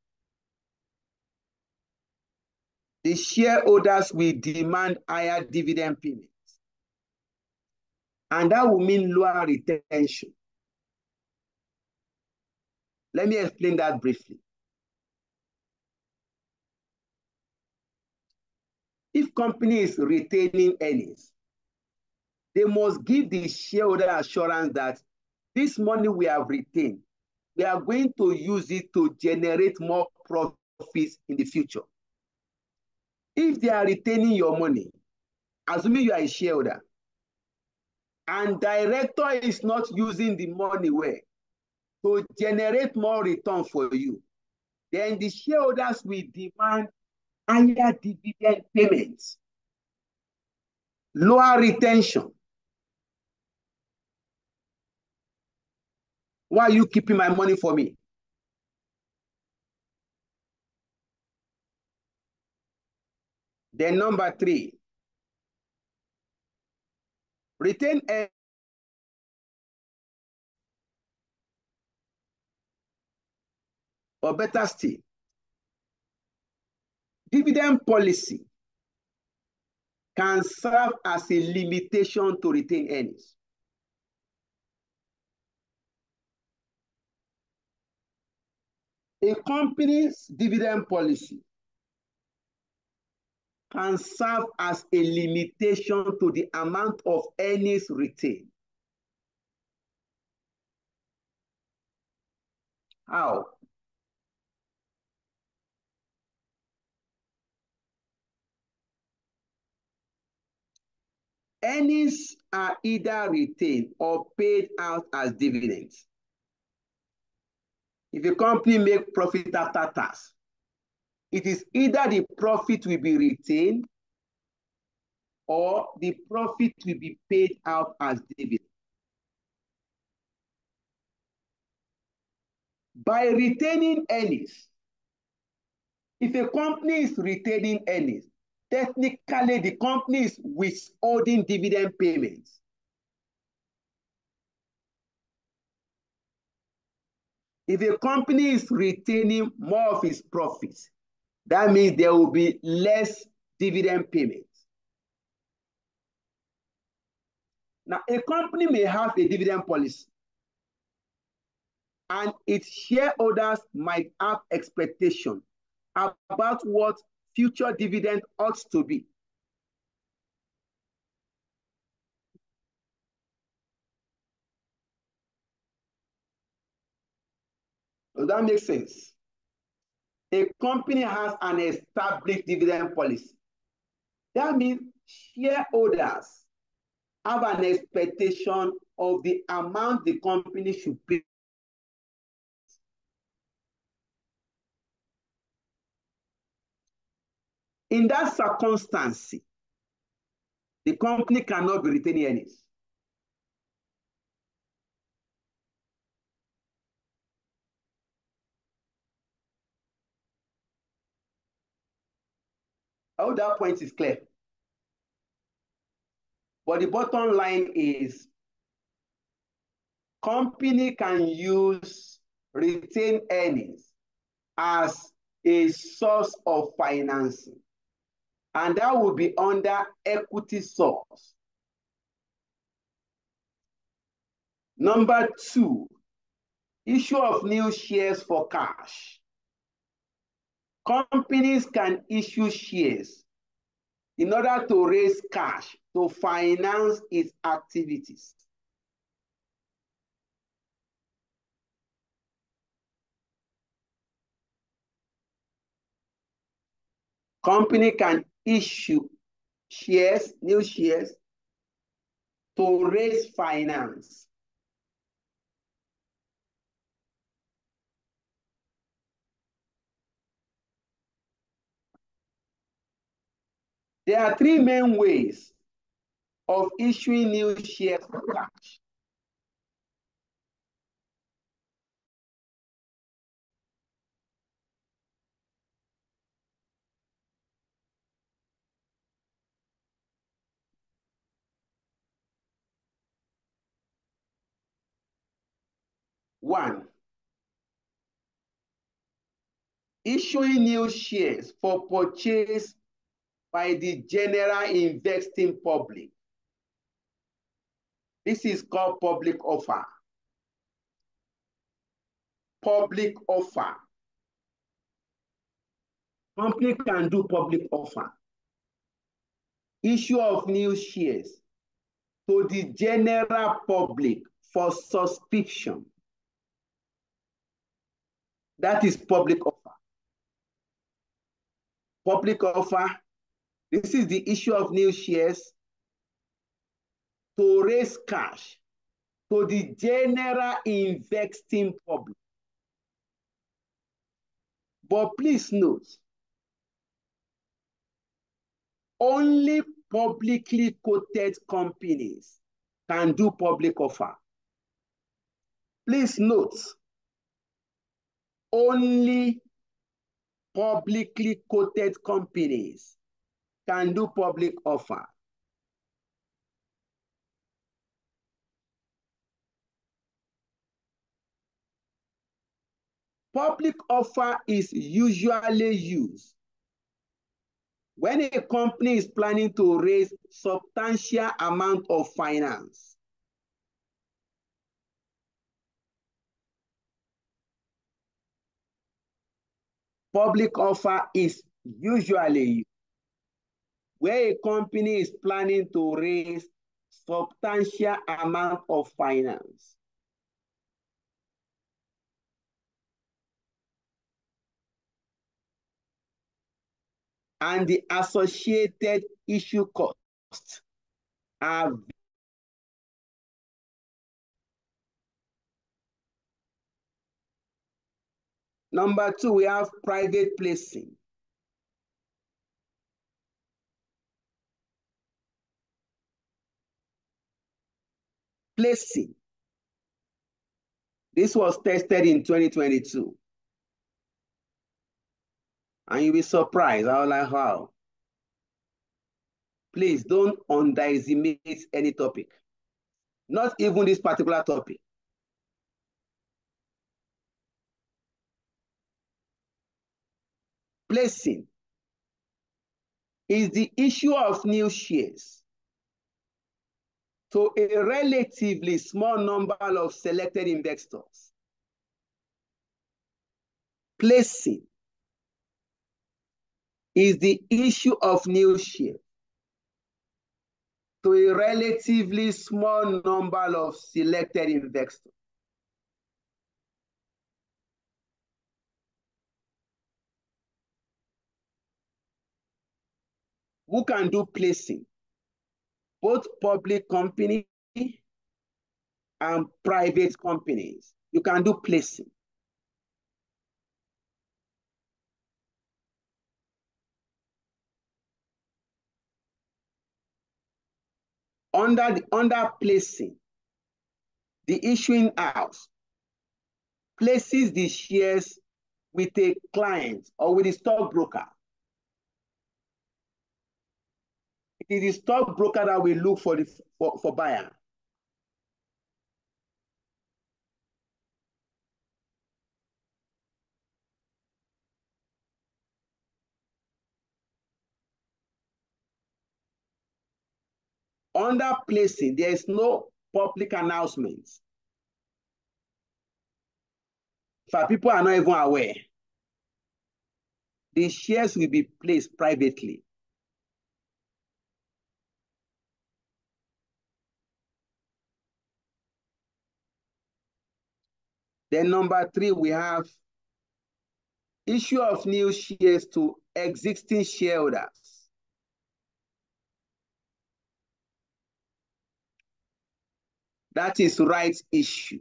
the shareholders will demand higher dividend payments. And that will mean lower retention. Let me explain that briefly. If company is retaining earnings, they must give the shareholder assurance that this money we have retained, we are going to use it to generate more profits in the future. If they are retaining your money, assuming you are a shareholder, and director is not using the money well to generate more return for you, then the shareholders will demand higher dividend payments, lower retention. Why are you keeping my money for me? Then number 3, retain or better still, dividend policy can serve as a limitation to retain earnings. A company's dividend policy can serve as a limitation to the amount of earnings retained. How? Earnings are either retained or paid out as dividends. If a company makes profit after tax, it is either the profit will be retained or the profit will be paid out as dividend. By retaining earnings, if a company is retaining earnings, technically the company is withholding dividend payments. If a company is retaining more of its profits, that means there will be less dividend payments. Now, a company may have a dividend policy, and its shareholders might have expectation about what future dividend ought to be. Does that make sense? A company has an established dividend policy. That means shareholders have an expectation of the amount the company should pay. In that circumstance, the company cannot be retaining earnings. I hope that point is clear. But the bottom line is, company can use retained earnings as a source of financing, and that will be under equity source. Number 2, issue of new shares for cash. Companies can issue shares in order to raise cash to finance its activities. Company can issue shares, new shares, to raise finance. There are 3 main ways of issuing new shares for cash. One, issuing new shares for purchase by the general investing public. This is called public offer. Public offer. Company can do public offer. Issue of new shares to the general public for subscription. That is public offer. Public offer. This is the issue of new shares to raise cash to the general investing public. But please note, only publicly quoted companies can do public offer. Please note, only publicly quoted companies can do public offer. Public offer is usually used when a company is planning to raise substantial amount of finance. Public offer is usually used where a company is planning to raise substantial amount of finance. And the associated issue costs are number two, we have private placing. Placing. This was tested in 2022. And you'll be surprised. I was like, wow. Please don't underestimate any topic. Not even this particular topic. Placing is the issue of new shares to a relatively small number of selected investors. Placing is the issue of new shares to a relatively small number of selected investors. Who can do placing? Both public companies and private companies. You can do placing. Under placing, the issuing house places the shares with a client or with a stockbroker. It is the stockbroker that will look for buyer. Under placing, there is no public announcement. For people are not even aware. The shares will be placed privately. Then number three, we have issue of new shares to existing shareholders. That is rights issue.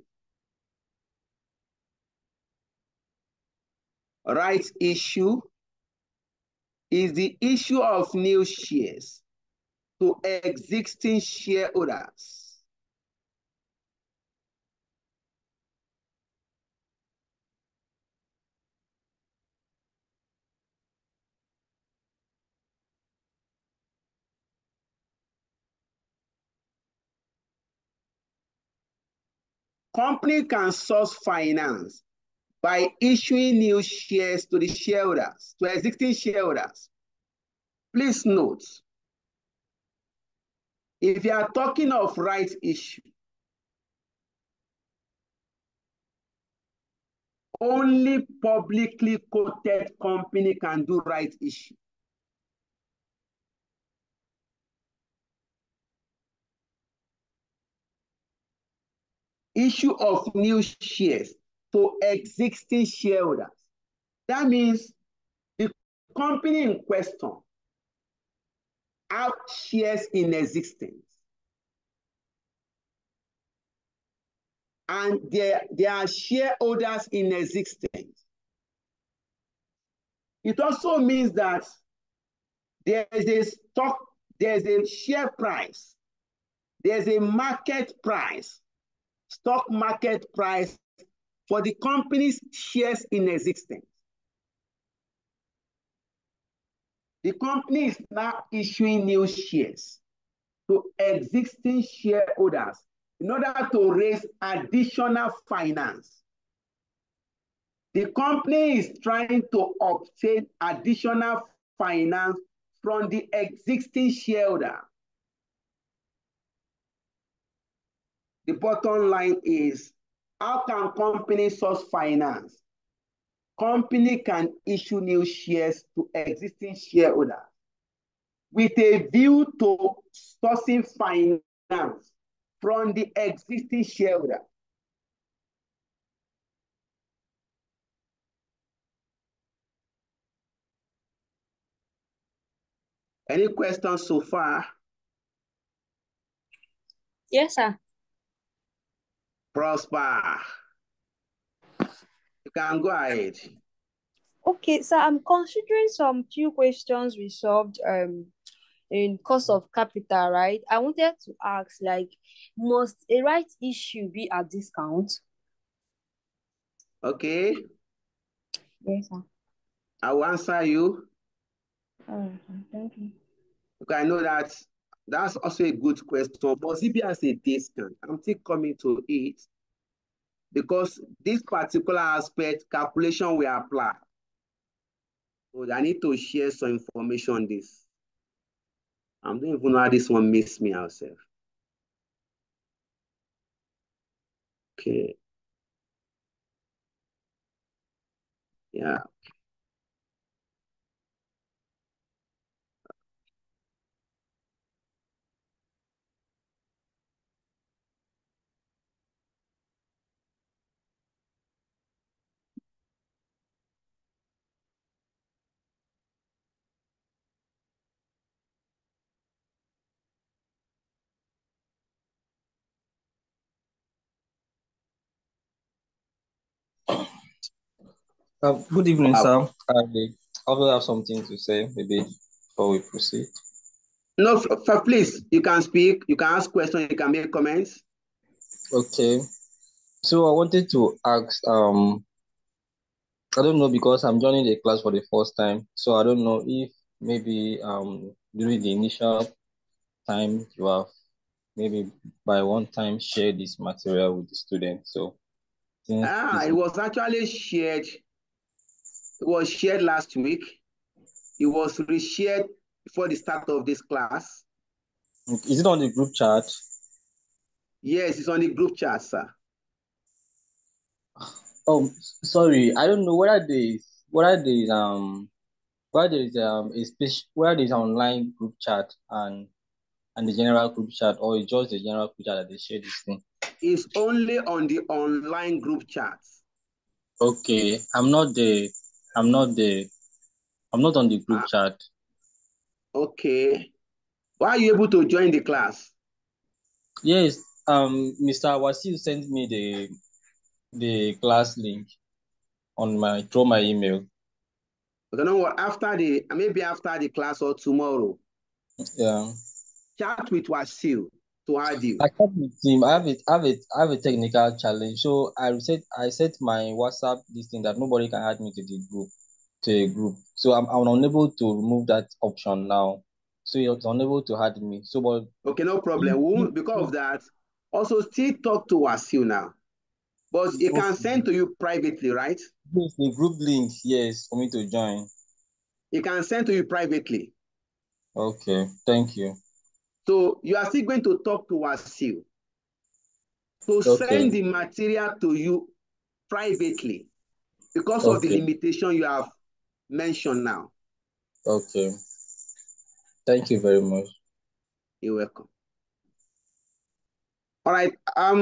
Rights issue is the issue of new shares to existing shareholders. company can source finance by issuing new shares to the shareholders, to existing shareholders. Please note, if you are talking of rights issue, only publicly quoted company can do rights issue. Issue of new shares to existing shareholders. That means the company in question have shares in existence. And there are shareholders in existence. It also means that there is a stock, there's a share price, there's a market price, stock market price for the company's shares in existence. The company is now issuing new shares to existing shareholders in order to raise additional finance. The company is trying to obtain additional finance from the existing shareholder. The bottom line is, how can companies source finance? Company can issue new shares to existing shareholders with a view to sourcing finance from the existing shareholder. Any questions so far? Yes, sir. Prosper. You can go ahead. Okay, so I'm considering some few questions we solved in cost of capital, right? I wanted to ask, like, must a rights issue be a discount? Okay. Yes, sir. I will answer you. Thank you. Okay, I know that's also a good question. But CB has a discount. I'm still coming to it because this particular aspect calculation will apply. So I need to share some information on this. I don't even know how this one makes me ourselves. Okay. Yeah. Good evening, sir. I also have something to say, maybe before we proceed. No, please, you can speak, you can ask questions, you can make comments. Okay. So I wanted to ask, I don't know, because I'm joining the class for the first time, so I don't know if maybe during the initial time you have maybe by one time shared this material with the students. So it was actually shared. It was shared last week. It was reshared before the start of this class. Is it on the group chat? Yes, it's on the group chat, sir. Oh, sorry, I don't know whether there is a special, where there is an online group chat and the general group chat, or it's just the general group chat that they share this thing? It's only on the online group chat. Okay, I'm not on the group chat. Okay. Why are you able to join the class? Yes, Mr. Wasil sent me the class link through my email. Okay, know what? Maybe after the class or tomorrow. Yeah. Chat with Wasil to add you. I chat with him. I have a technical challenge. So I set my WhatsApp this thing that nobody can add me to a group. So I'm unable to remove that option now. So he was unable to add me. So but okay, no problem. Because of that, also still talk to Wasil now. But it can send to you privately, right? Yes, the group link, yes, for me to join. It can send to you privately. Okay, thank you. So you are still going to talk to Wasil to Okay. send the material to you privately because of the Okay. limitation you have mentioned now. Okay. Thank you very much. You're welcome. All right.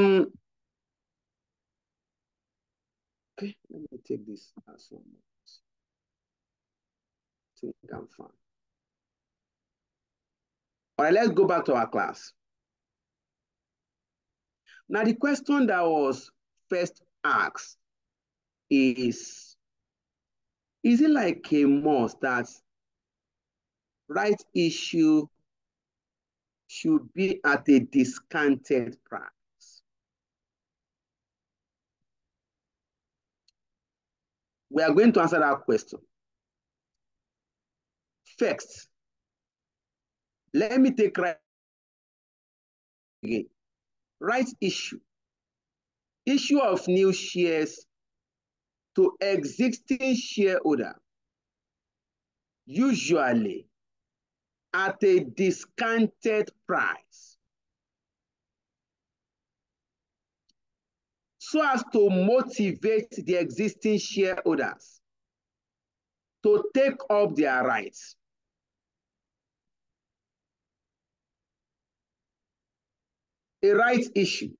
Okay, let me take this as one more. I think I'm fine. All right, let's go back to our class. Now, the question that was first asked is it like a must that right issue should be at a discounted price? We are going to answer that question. First, let me take right again. Right issue. Issue of new shares to existing shareholder, usually at a discounted price, so as to motivate the existing shareholders to take up their rights. A rights issue.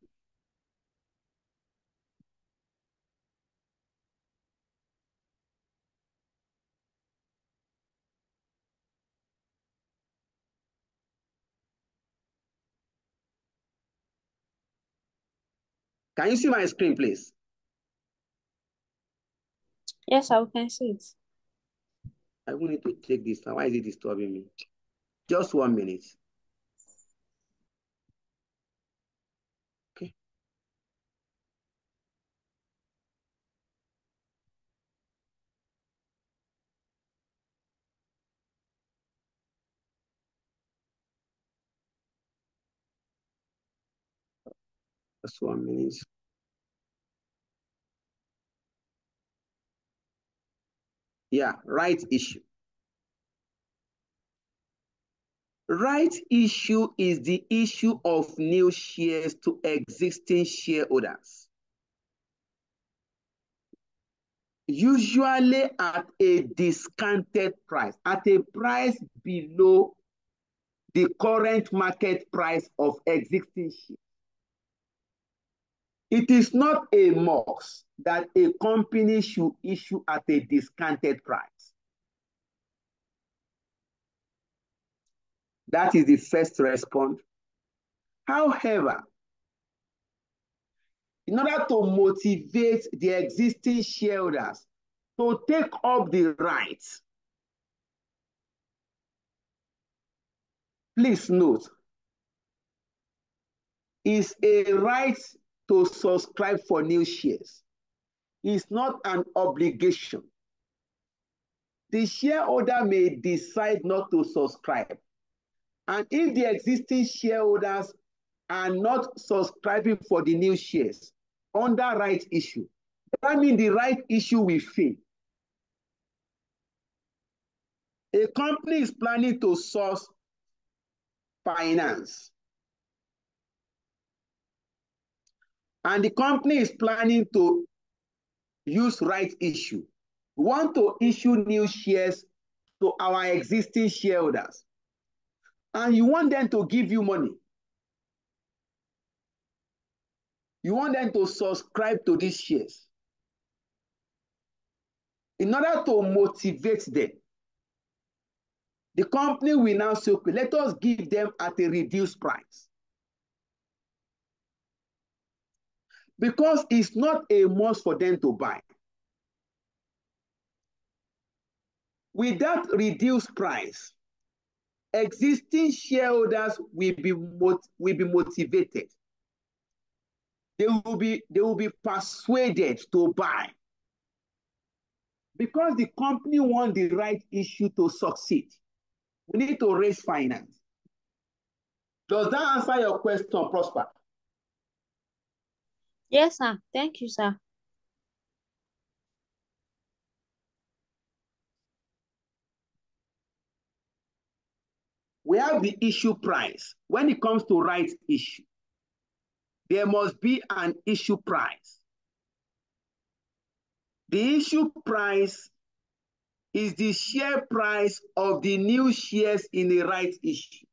Can you see my screen, please? Yes, I can see it. I will need to take this. Why is it disturbing me? Just 1 minute. Okay. Just 1 minute. Yeah, right issue. Right issue is the issue of new shares to existing shareholders, usually at a discounted price, at a price below the current market price of existing shares. It is not a must that a company should issue at a discounted price. That is the first response. However, in order to motivate the existing shareholders to take up the rights, please note, is a right to subscribe for new shares. It's not an obligation. The shareholder may decide not to subscribe. And if the existing shareholders are not subscribing for the new shares under right issue, that means the right issue will fail. A company is planning to source finance, and the company is planning to use right issue. We want to issue new shares to our existing shareholders, and you want them to give you money. You want them to subscribe to these shares. In order to motivate them, the company will now say, okay, let us give them at a reduced price. Because it's not a must for them to buy. With that reduced price, existing shareholders will be motivated. They will be persuaded to buy. Because the company wants the right issue to succeed, we need to raise finance. Does that answer your question, Prosper? Yes, sir. Thank you, sir. We have the issue price. When it comes to rights issue, there must be an issue price. The issue price is the share price of the new shares in a rights issue.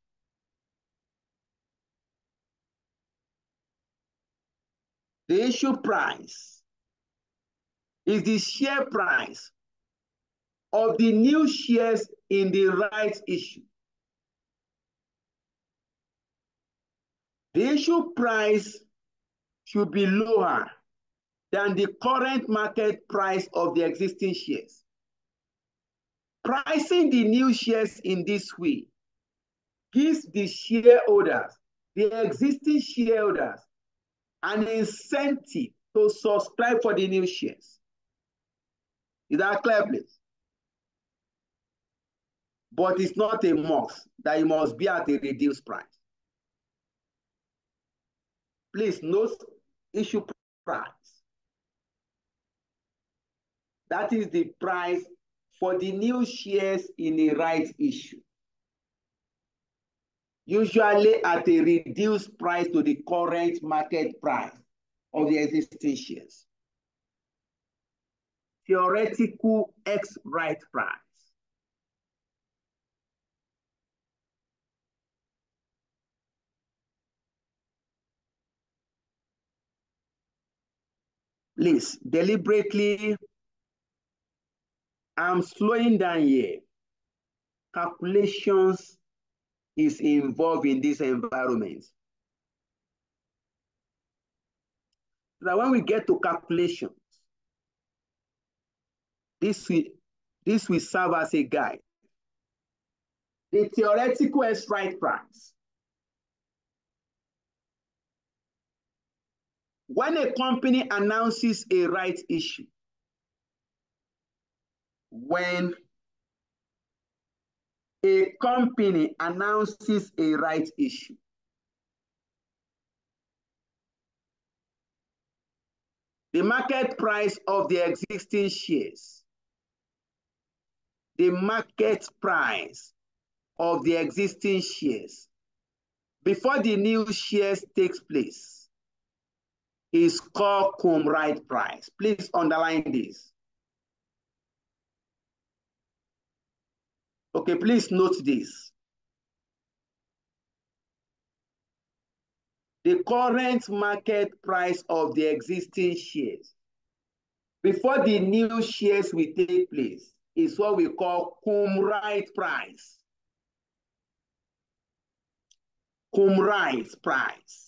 The issue price is the share price of the new shares in the rights issue. The issue price should be lower than the current market price of the existing shares. Pricing the new shares in this way gives the shareholders, the existing shareholders, an incentive to subscribe for the new shares. Is that clear, please? But it's not a must that it must be at a reduced price. Please note issue price. That is the price for the new shares in a rights issue. Usually at a reduced price to the current market price of the existing shares. Theoretical ex-right price. Please, deliberately, I'm slowing down here. Calculations is involved in this environment. So that when we get to calculations, this will serve as a guide. The theoretical ex-right price. When a company announces a rights issue, when a company announces a rights issue, the market price of the existing shares, the market price of the existing shares before the new shares takes place is called cum right price. Please underline this. Okay, please note this. The current market price of the existing shares before the new shares will take place is what we call cum right price. Cum right price.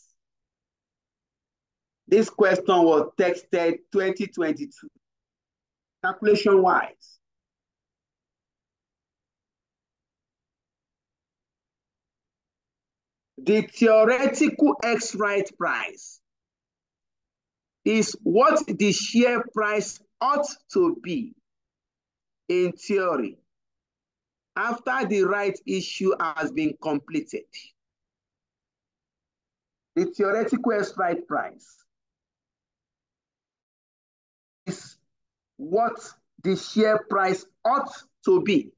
This question was texted 2022. Calculation-wise, the theoretical ex-right price is what the share price ought to be in theory after the right issue has been completed. The theoretical ex-right price is what the share price ought to be.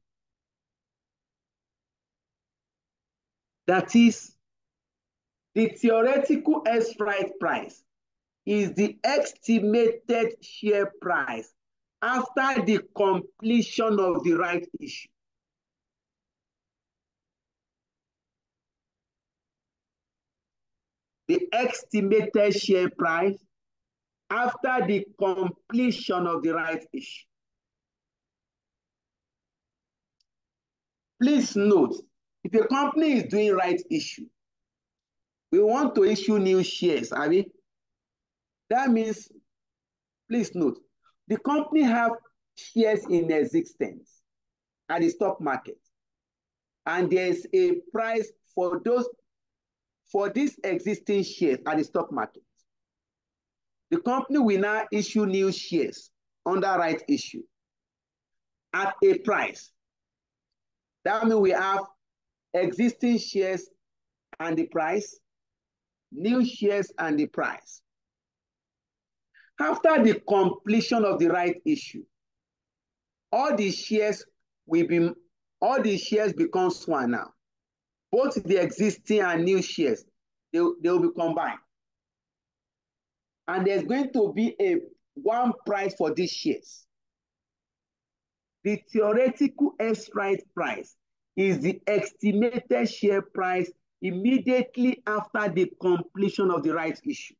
That is, the theoretical ex-right price is the estimated share price after the completion of the right issue. The estimated share price after the completion of the right issue. Please note, if a company is doing right issue, we want to issue new shares, Abby. That means, please note, the company have shares in existence at the stock market, and there's a price for these existing shares at the stock market. The company will now issue new shares under right issue at a price. That means we have existing shares and the price, new shares and the price. After the completion of the right issue, all the shares become one now. Both the existing and new shares, they will be combined. And there's going to be one price for these shares. The theoretical strike price is the estimated share price immediately after the completion of the rights issue.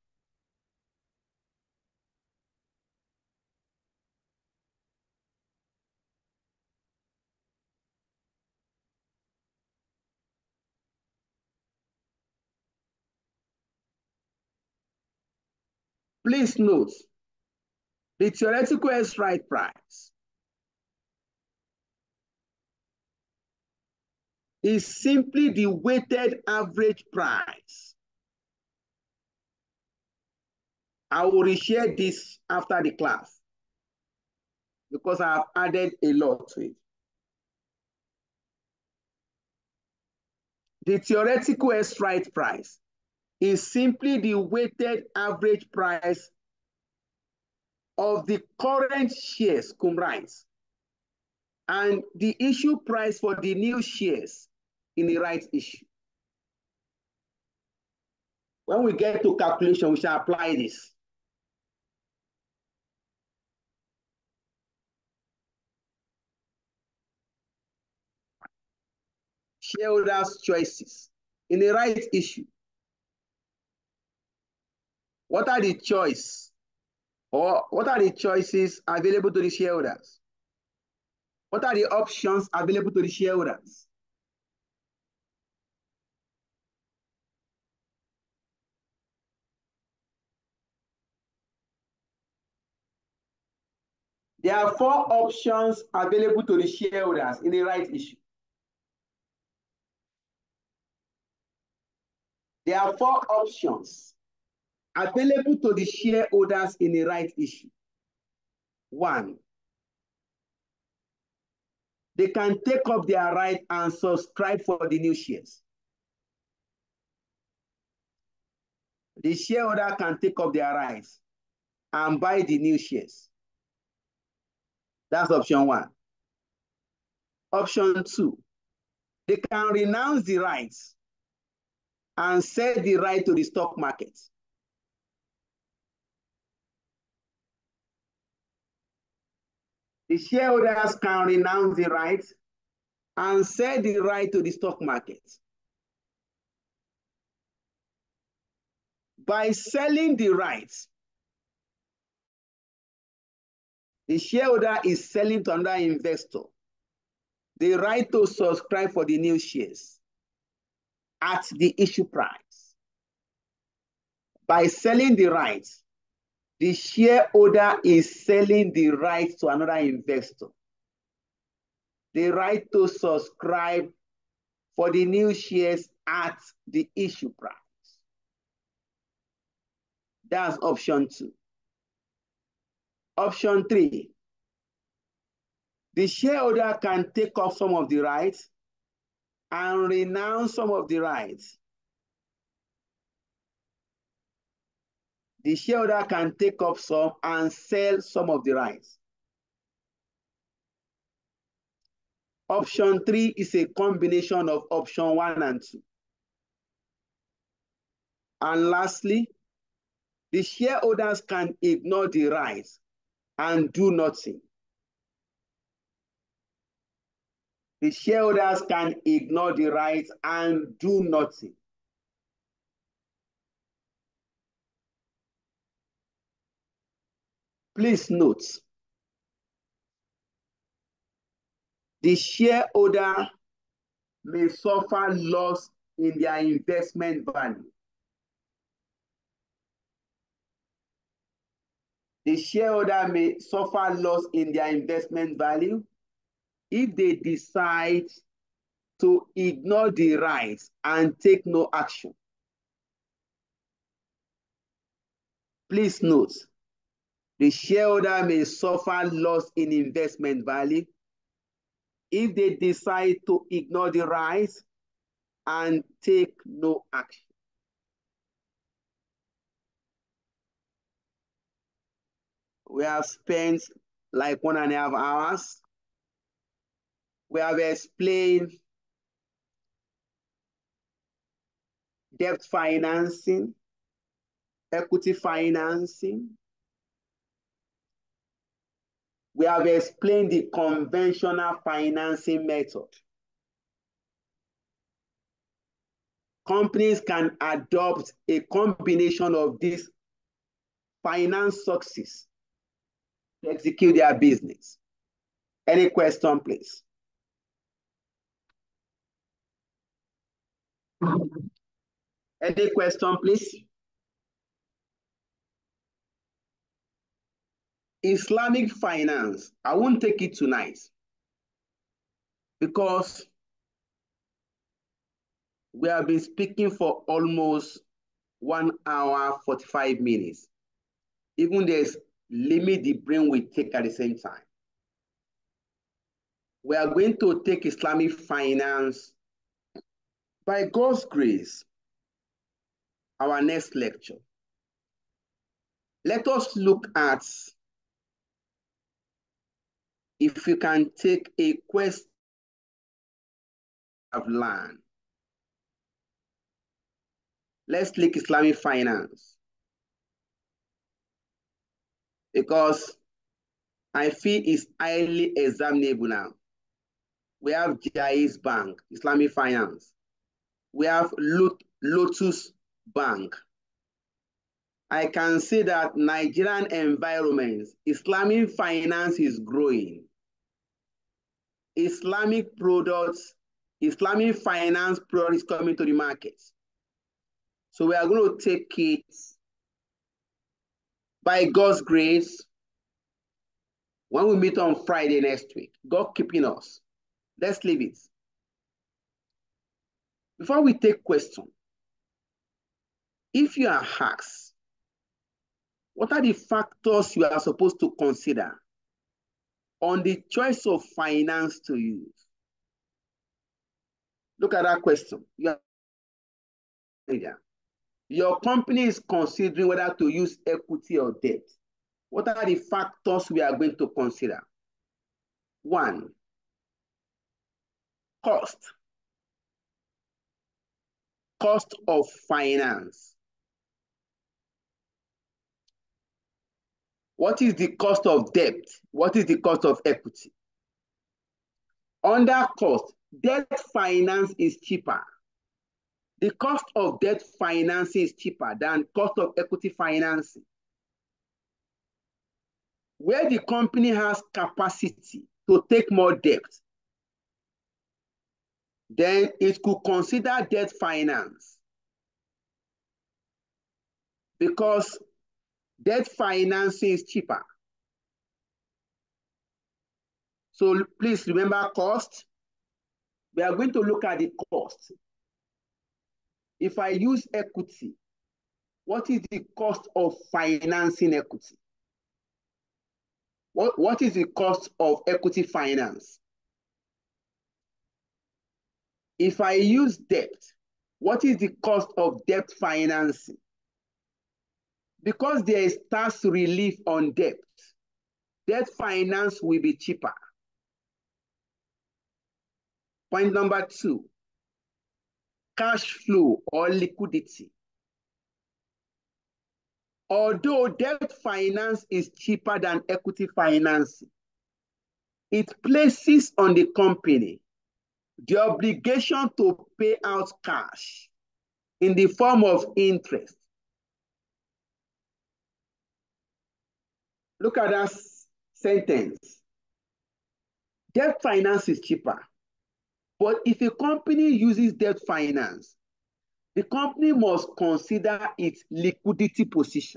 Please note, the theoretical strike price is simply the weighted average price. I will reshare this after the class because I have added a lot to it. The theoretical strike price is simply the weighted average price of the current shares, cum rights, and the issue price for the new shares in the rights issue. When we get to calculation, we shall apply this. Shareholders' choices in the rights issue. What are the choices available to the shareholders? What are the options available to the shareholders? There are 4 options available to the shareholders in the rights issue. There are 4 options available to the shareholders in the rights issue. 1, they can take up their right and subscribe for the new shares. The shareholder can take up their rights and buy the new shares. That's option 1. Option 2, they can renounce the rights and sell the right to the stock market. The shareholders can renounce the rights and sell the right to the stock market. By selling the rights, the shareholder is selling to another investor the right to subscribe for the new shares at the issue price. By selling the rights, the shareholder is selling the rights to another investor the right to subscribe for the new shares at the issue price. That's option 2. Option 3, the shareholder can take off some of the rights and renounce some of the rights. The shareholder can take up some and sell some of the rights. Option 3 is a combination of option 1 and 2. And lastly, the shareholders can ignore the rights and do nothing. The shareholders can ignore the rights and do nothing. Please note, the shareholder may suffer loss in their investment value. The shareholder may suffer loss in their investment value if they decide to ignore the rights and take no action. Please note, the shareholder may suffer loss in investment value if they decide to ignore the rights and take no action. We have spent like 1.5 hours. We have explained debt financing, equity financing. We have explained the conventional financing method. Companies can adopt a combination of these finance sources to execute their business. Any question, please? Any question, please? Islamic finance, I won't take it tonight because we have been speaking for almost 1 hour, 45 minutes. Even there's limit the brain will take at the same time. We are going to take Islamic finance by God's grace, our next lecture. Let us look at if you can take a question of land. Let's click Islamic finance because I feel it's highly examinable now. We have Jaiz Bank, Islamic finance. We have Lotus Bank. I can say that Nigerian environments, Islamic finance is growing. Islamic products, Islamic finance products coming to the market. So we are going to take it by God's grace when we meet on Friday next week. God keeping us. Let's leave it. Before we take questions, if you are asked, what are the factors you are supposed to consider on the choice of finance to use? Look at that question. Your company is considering whether to use equity or debt. What are the factors we are going to consider? 1, cost. Cost of finance. What is the cost of debt? What is the cost of equity? Under cost, debt finance is cheaper. The cost of debt financing is cheaper than cost of equity financing. Where the company has capacity to take more debt, then it could consider debt finance because debt financing is cheaper. So please remember cost. We are going to look at the cost. If I use equity, what is the cost of financing equity? What is the cost of equity finance? If I use debt, what is the cost of debt financing? Because there is tax relief on debt, debt finance will be cheaper. Point number 2, cash flow or liquidity. Although debt finance is cheaper than equity financing, it places on the company the obligation to pay out cash in the form of interest. Look at that sentence. Debt finance is cheaper. But if a company uses debt finance, the company must consider its liquidity position.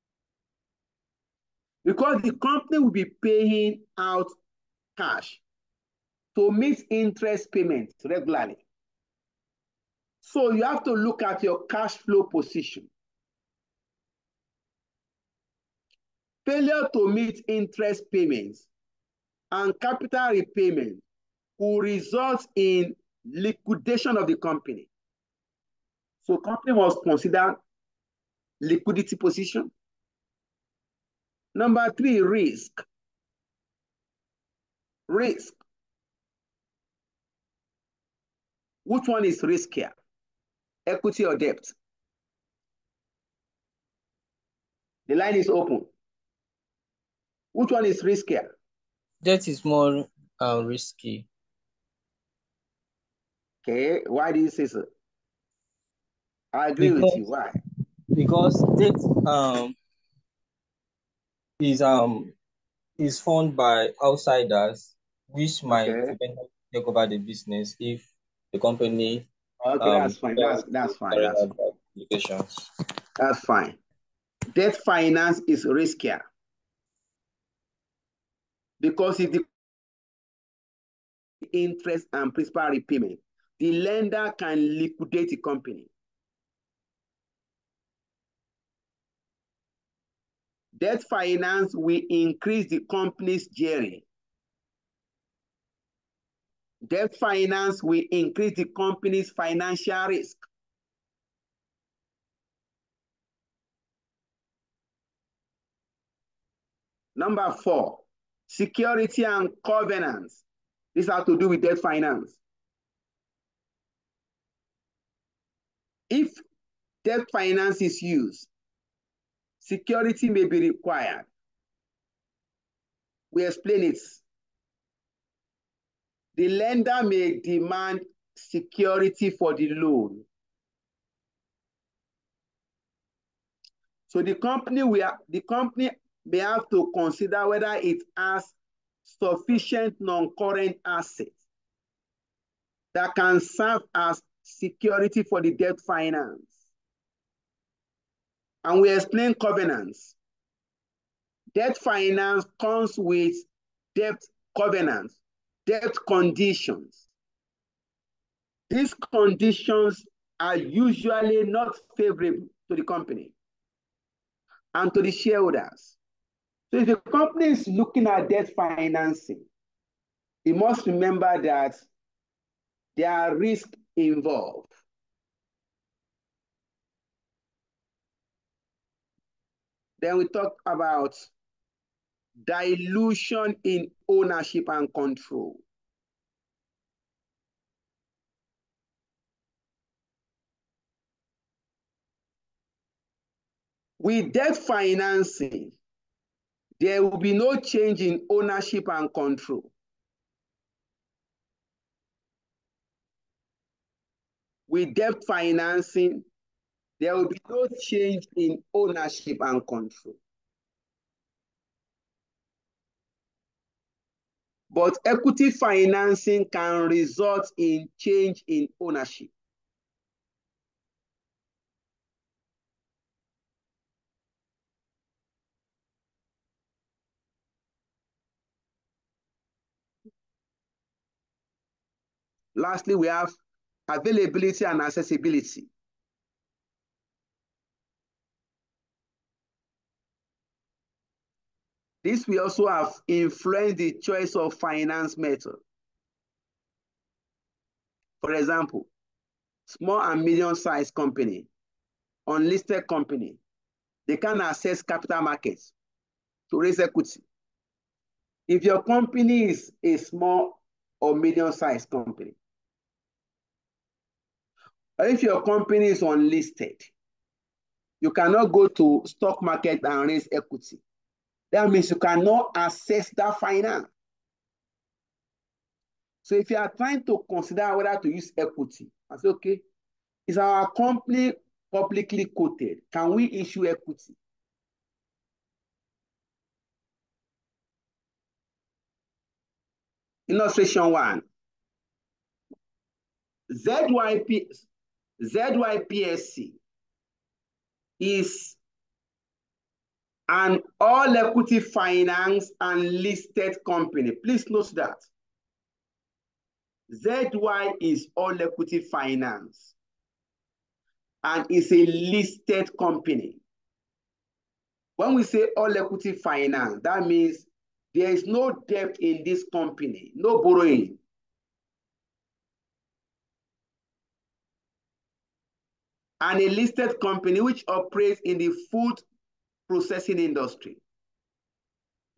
Because the company will be paying out cash to meet interest payments regularly. So you have to look at your cash flow position. Failure to meet interest payments and capital repayment will result in liquidation of the company. So company must consider liquidity position. Number 3, risk. Risk. Which one is riskier? Equity or debt? The line is open. Which one is riskier? Debt is more risky. Okay, why do you say so? I agree with you. Why? Because debt is funded by outsiders, which might Okay. eventually take over the business if the company Okay, that's fine. That's fine. That's fine. applications. That's fine. Debt finance is riskier because if the interest and principal repayment, the lender can liquidate the company. Debt finance will increase the company's gearing. Debt finance will increase the company's financial risk. Number 4, security and covenants. This has to do with debt finance. If debt finance is used, security may be required. We explain it. The lender may demand security for the loan. So the company may have to consider whether it has sufficient non-current assets that can serve as security for the debt finance. And we explain covenants. Debt finance comes with debt covenants, debt conditions. These conditions are usually not favorable to the company and to the shareholders. So if the company is looking at debt financing, it must remember that there are risks involved. Then we talk about dilution in ownership and control. With debt financing, there will be no change in ownership and control. With debt financing, there will be no change in ownership and control. But equity financing can result in change in ownership. Lastly, we have availability and accessibility. This will also have influenced the choice of finance method. For example, small and medium-sized company, unlisted company, they can access capital markets to raise equity. If your company is a small or medium-sized company, or if your company is unlisted, you cannot go to stock market and raise equity. That means you cannot access that finance. So if you are trying to consider whether to use equity, I say, okay, is our company publicly quoted? Can we issue equity? Illustration 1. ZYPSC is an all-equity finance and listed company. Please note that. ZY is all-equity finance and is a listed company. When we say all-equity finance, that means there is no debt in this company, no borrowing. And a listed company which operates in the food processing industry.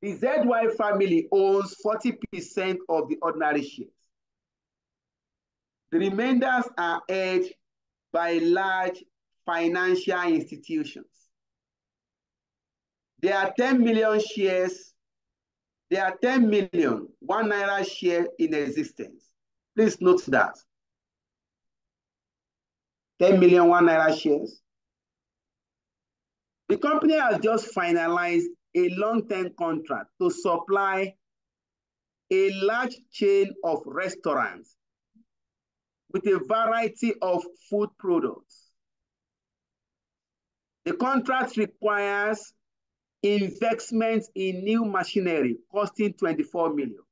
The ZY family owns 40% of the ordinary shares. The remainders are held by large financial institutions. There are 10 million shares. There are 10 million ₦1 share in existence. Please note that. 10 million ₦1 shares. The company has just finalized a long-term contract to supply a large chain of restaurants with a variety of food products. The contract requires investment in new machinery costing 24 million.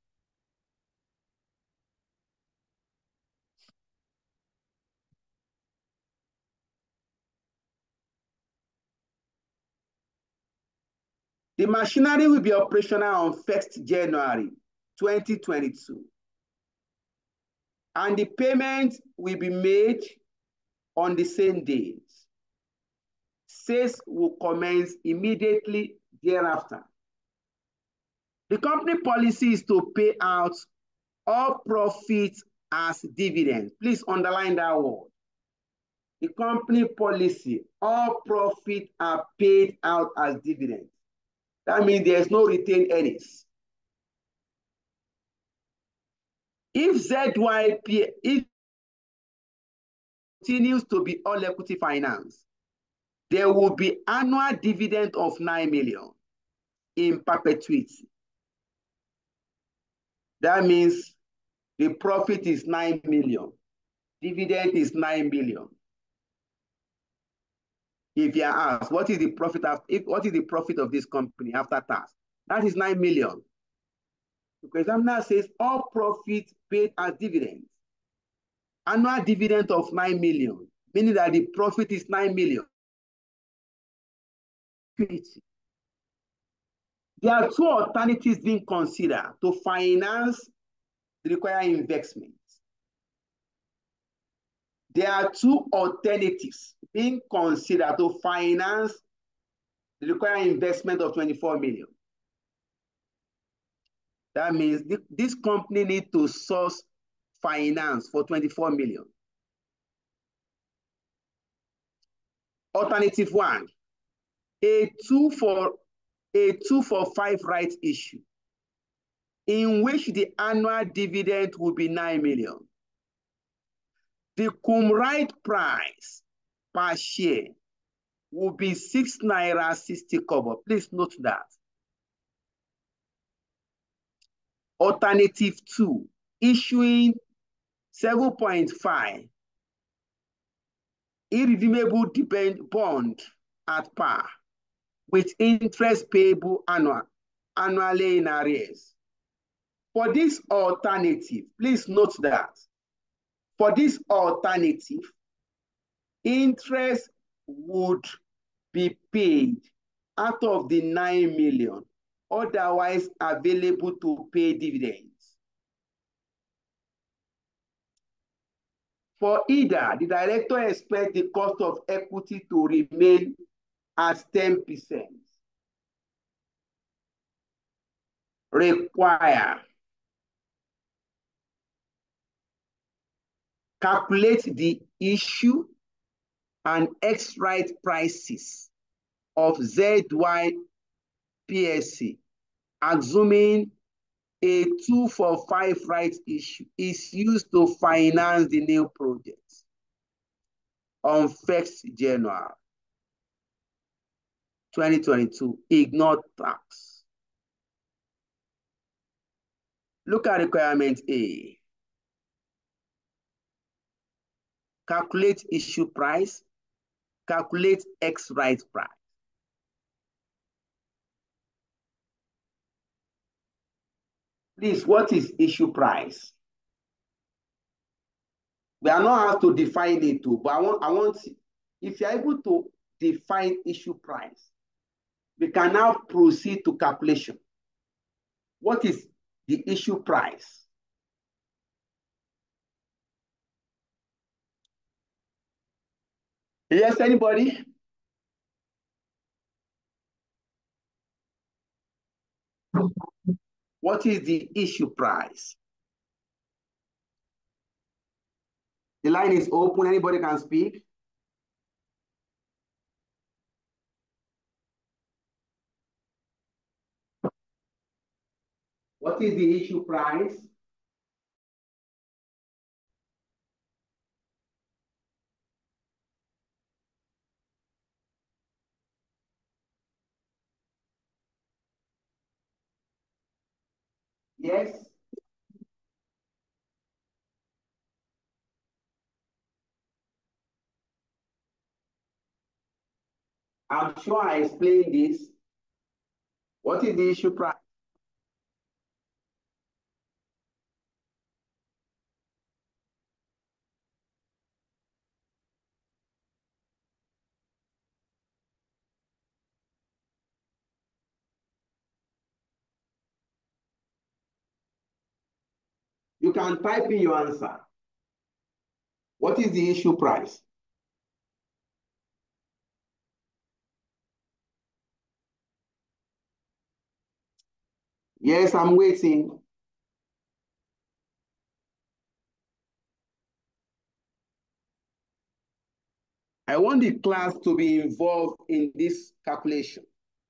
The machinery will be operational on 1st January 2022. And the payment will be made on the same date. Sales will commence immediately thereafter. The company policy is to pay out all profits as dividends. Please underline that word. The company policy, all profits are paid out as dividends. That means there's no retained earnings. If ZYP continues to be all equity finance, there will be annual dividend of 9 million in perpetuity. That means the profit is 9 million. Dividend is 9 million. If you are asked, what is the profit of this company after tax? That is 9 million. Because examiner says all profit paid as dividends. Annual dividend of 9 million, meaning that the profit is 9 million. There are two alternatives being considered to finance the required investments. There are two alternatives being considered to finance the required investment of 24 million. That means this company needs to source finance for 24 million. Alternative one, a 2-for-5 rights issue, in which the annual dividend will be 9 million. The cum right price per share will be 6 naira 60 kobo. Please note that. Alternative two, issuing 7.5 irredeemable bond at par with interest payable annually in arrears. For this alternative, please note that for this alternative, interest would be paid out of the 9 million otherwise available to pay dividends. For either, the director expects the cost of equity to remain at 10%. Require. Calculate the issue and ex-right prices of ZY PSC, assuming a 2-for-5 rights issue is used to finance the new project on 1st January 2022. Ignore tax. Look at requirement A. Calculate issue price. Calculate ex-right price. Please, what is issue price? We are not asked to define it too, but I want if you're able to define issue price, we can now proceed to calculation. What is the issue price? Yes, anybody? What is the issue price? The line is open. Anybody can speak. What is the issue price? Yes. I'm sure I explained this. What is the issue price? You can type in your answer. What is the issue price? Yes, I'm waiting. I want the class to be involved in this calculation.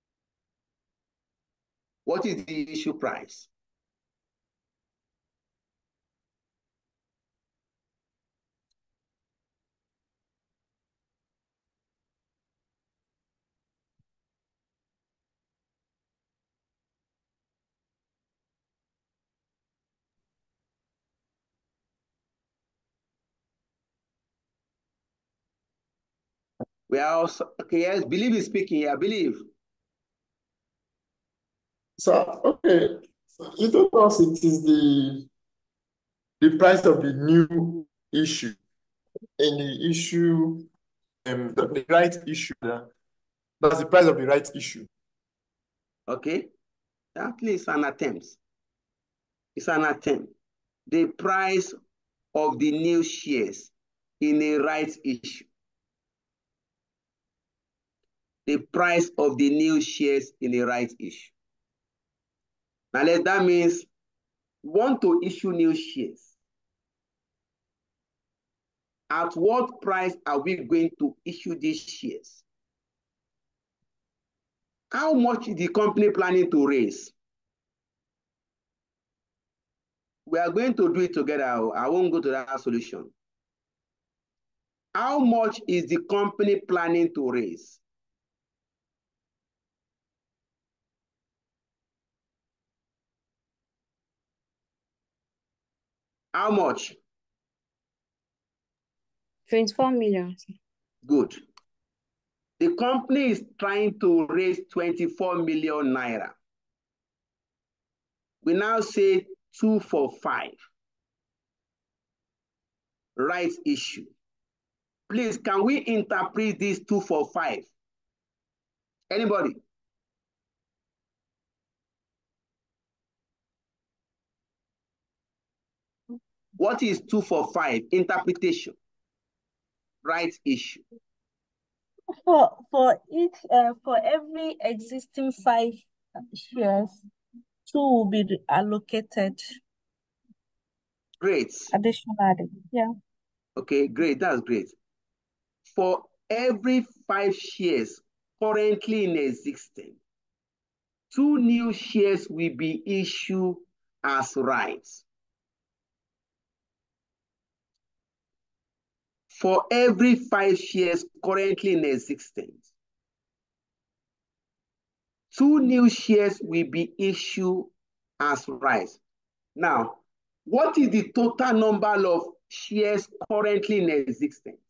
What is the issue price? We are also, okay, yes, Believe is speaking here. Believe. So, okay, you told us it is the price of the new issue and the issue, the right issue. That's the price of the right issue. Okay, at least an attempt. It's an attempt. The price of the new shares in a rights issue. The price of the new shares in a rights issue. Now, that means we want to issue new shares. At what price are we going to issue these shares? How much is the company planning to raise? We are going to do it together. I won't go to that solution. How much is the company planning to raise? How much? 24 million. Good. The company is trying to raise 24 million naira. We now say 2 for 5. Rights issue. Please, can we interpret this 2 for 5? Anybody? What is 2 for 5? Interpretation. Rights issue. For every existing 5 shares, 2 will be allocated Great. additionally. Yeah. Okay, great. That's great. For every 5 shares currently in existence, 2 new shares will be issued as rights. For every 5 shares currently in existence, 2 new shares will be issued as rights. Now, what is the total number of shares currently in existence?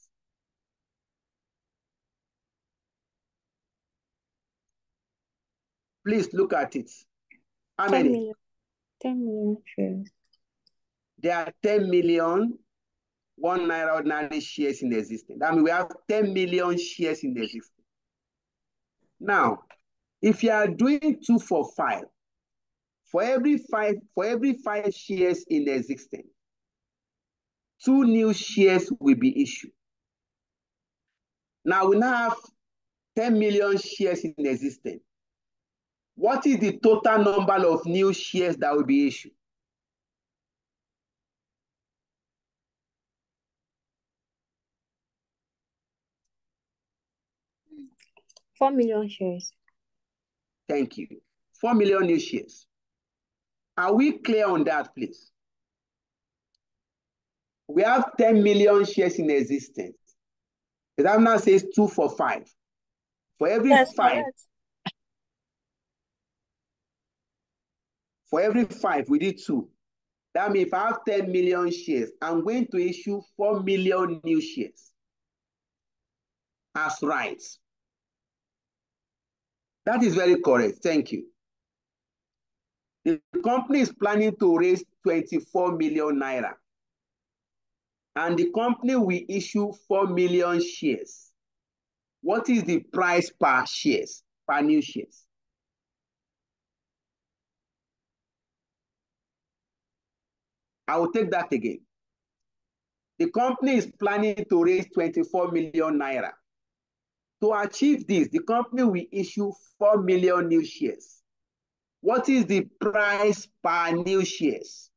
Please look at it. How 10 many? million. 10 million shares. There are 10 million 1 naira ordinary shares in existence. That means we have 10 million shares in existence. Now, if you are doing 2 for 5, for every 5 shares in existence, 2 new shares will be issued. Now we now have 10 million shares in existence. What is the total number of new shares that will be issued? Four million shares. Thank you. 4 million new shares. Are we clear on that, please? We have 10 million shares in existence. The examiner says 2 for 5. For every Yes, 5, correct. for every 5, we did 2. That means if I have 10 million shares, I'm going to issue 4 million new shares as rights. That is very correct. Thank you. The company is planning to raise 24 million naira. And the company will issue 4 million shares. What is the price per shares, per new shares? I will take that again. The company is planning to raise 24 million naira. To achieve this, the company will issue 4 million new shares. What is the price per new shares?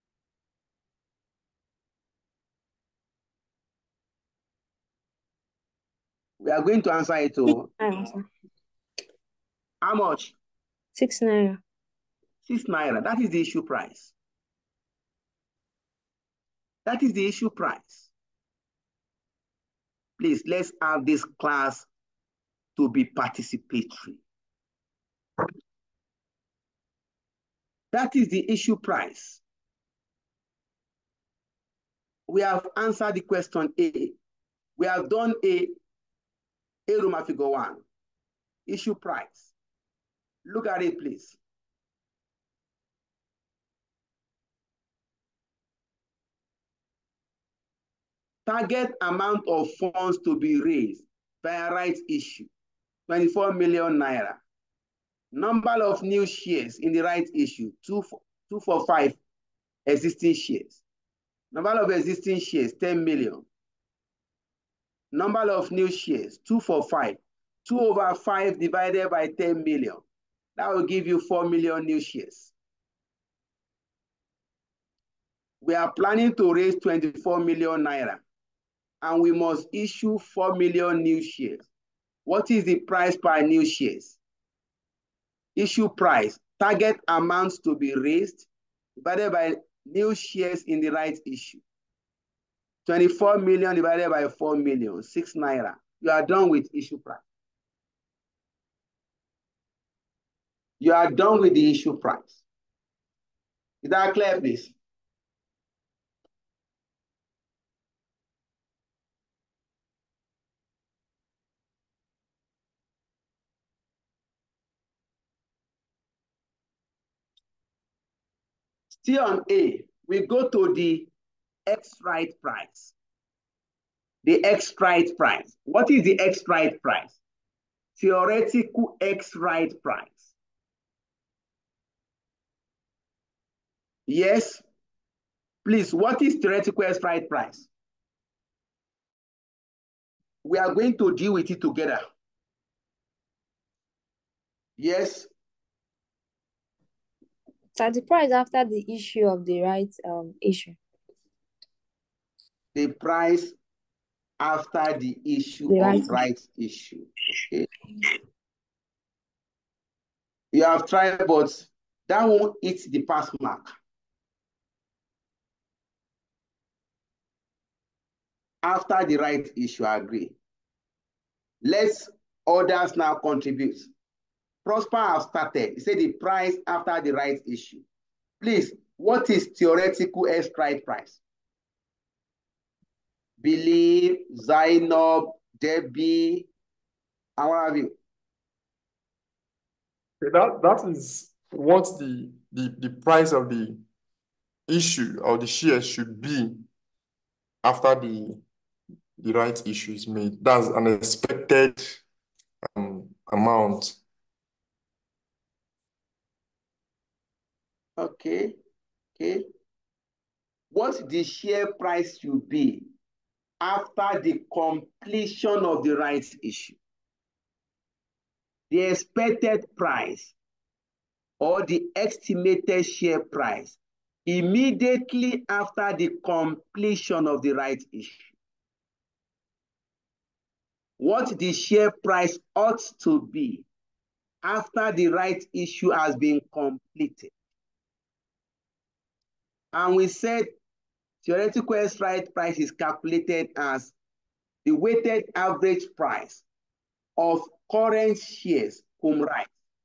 We are going to answer it. How much? 6 naira. 6 naira. That is the issue price. That is the issue price. Please, let's have this class to be participatory. That is the issue price. We have answered the question A. We have done A Roman figure 1. Issue price. Look at it, please. Target amount of funds to be raised via rights issue, 24 million naira. Number of new shares in the rights issue, 2 for 5 existing shares. Number of existing shares, 10 million. Number of new shares, 2 for 5. 2 over 5 divided by 10 million. That will give you 4 million new shares. We are planning to raise 24 million naira, and we must issue 4 million new shares. What is the price per new shares? Issue price, target amounts to be raised, divided by new shares in the rights issue. 24 million divided by 4 million, 6 naira. You are done with issue price. You are done with the issue price. Is that clear, please? Still on A, we go to the X-right price. The X-right price. What is the X-right price? Theoretical X-right price. Yes. Please, what is theoretical X-right price? We are going to deal with it together. Yes. So the price after the issue of the right issue. The price after the issue The of rights issue. Okay. You have tried, but that won't hit the pass mark. After the right issue, I agree. Let's others now contribute. Prosper have started. He said the price after the right issue. Please, what is theoretical X-right price? Believe, Zainab, Debbie, and what have you? That is what the price of the issue or the shares should be after the right issue is made. That's an expected amount. Okay. What the share price should be after the completion of the rights issue? The expected price or the estimated share price immediately after the completion of the right issue. What the share price ought to be after the right issue has been completed. And we said theoretical right price is calculated as the weighted average price of current shares, cum right,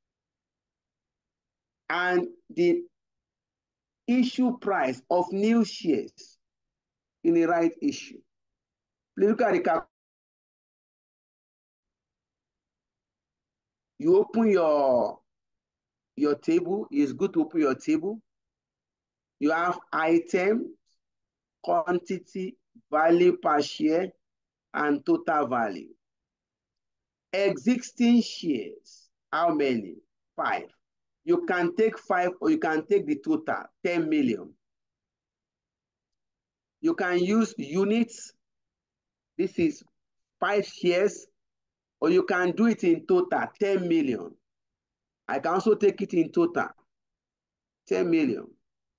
and the issue price of new shares in the right issue. Please look at the calculation. You open your table. It's good to open your table. You have item, quantity, value per share, and total value. Existing shares, how many? 5. You can take 5 or you can take the total, 10 million. You can use units. This is 5 shares, or you can do it in total, 10 million. I can also take it in total, 10 million.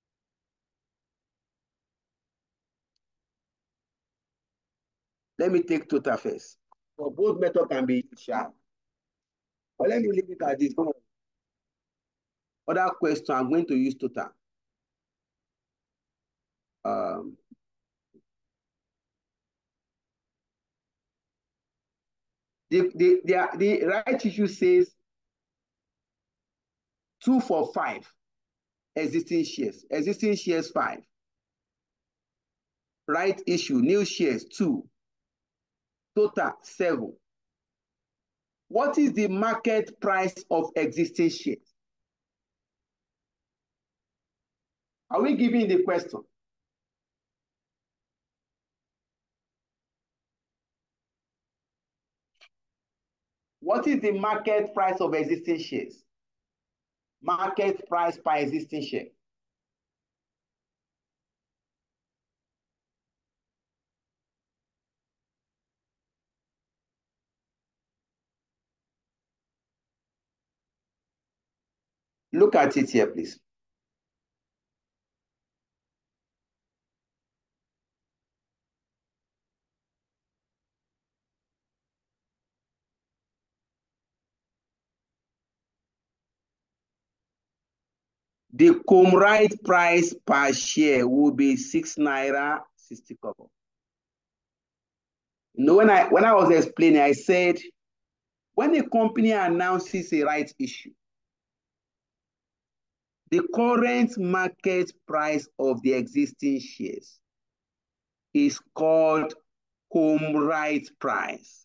Let me take total first. For both methods can be sharp. But let me leave it at this. Other question, I'm going to use total. The right issue says 2 for 5 existing shares. Existing shares 5. Right issue, new shares 2. Total 7. What is the market price of existing shares? Are we giving the question? What is the market price of existing shares? Market price per existing share. Look at it here, please. The cum right price per share will be 6 naira 60 kobo. You know, when I was explaining, I said, when a company announces a right issue, the current market price of the existing shares is called cum right price.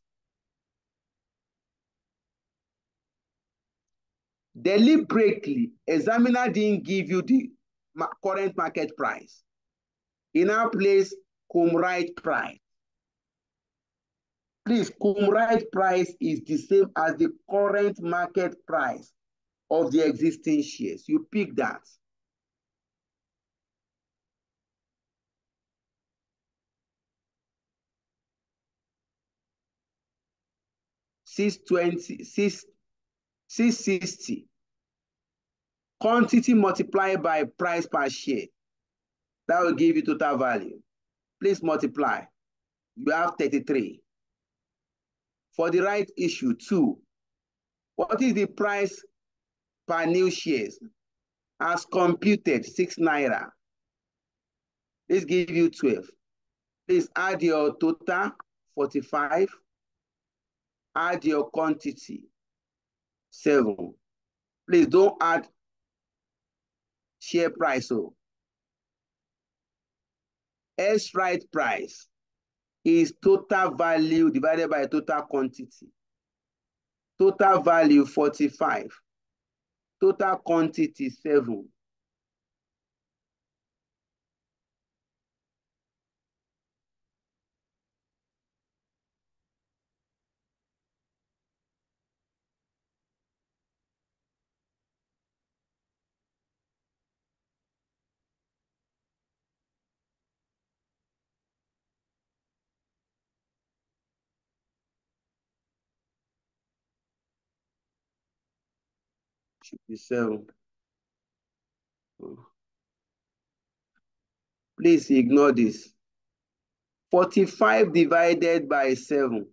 Deliberately, examiner didn't give you the current market price. In our place, cum right price. Please, cum right price is the same as the current market price of the existing shares. You pick that. $660. Quantity multiplied by price per share. That will give you total value. Please multiply. You have 33. For the right issue, 2. What is the price per new shares? As computed, 6 naira. Let's give you 12. Please add your total, 45. Add your quantity, 7. Please don't add share price. So S right price is total value divided by total quantity. Total value 45. Total quantity 7. Should be 7. Please ignore this. 45 divided by 7.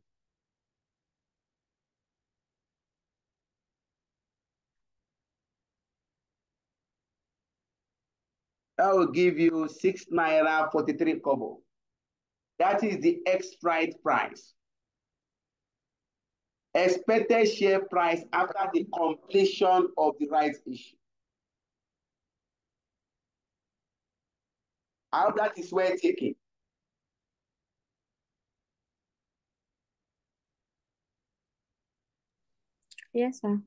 That will give you 6 naira 43 kobo. That is the ex-right price. Expected share price after the completion of the rights issue. I hope that is well taken. Yes, sir.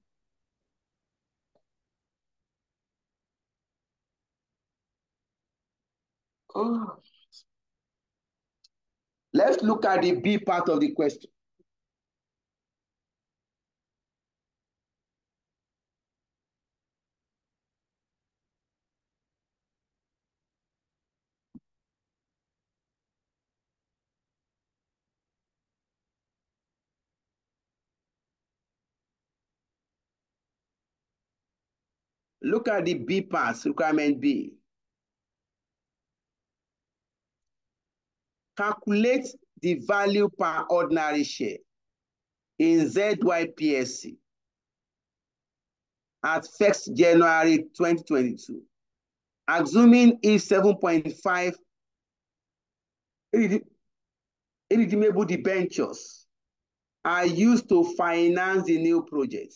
Oh. Let's look at the B part of the question. Look at the B part, requirement B. Calculate the value per ordinary share in ZYPSC at 1st January 2022, assuming if 7.5 irredeemable debentures are used to finance the new project.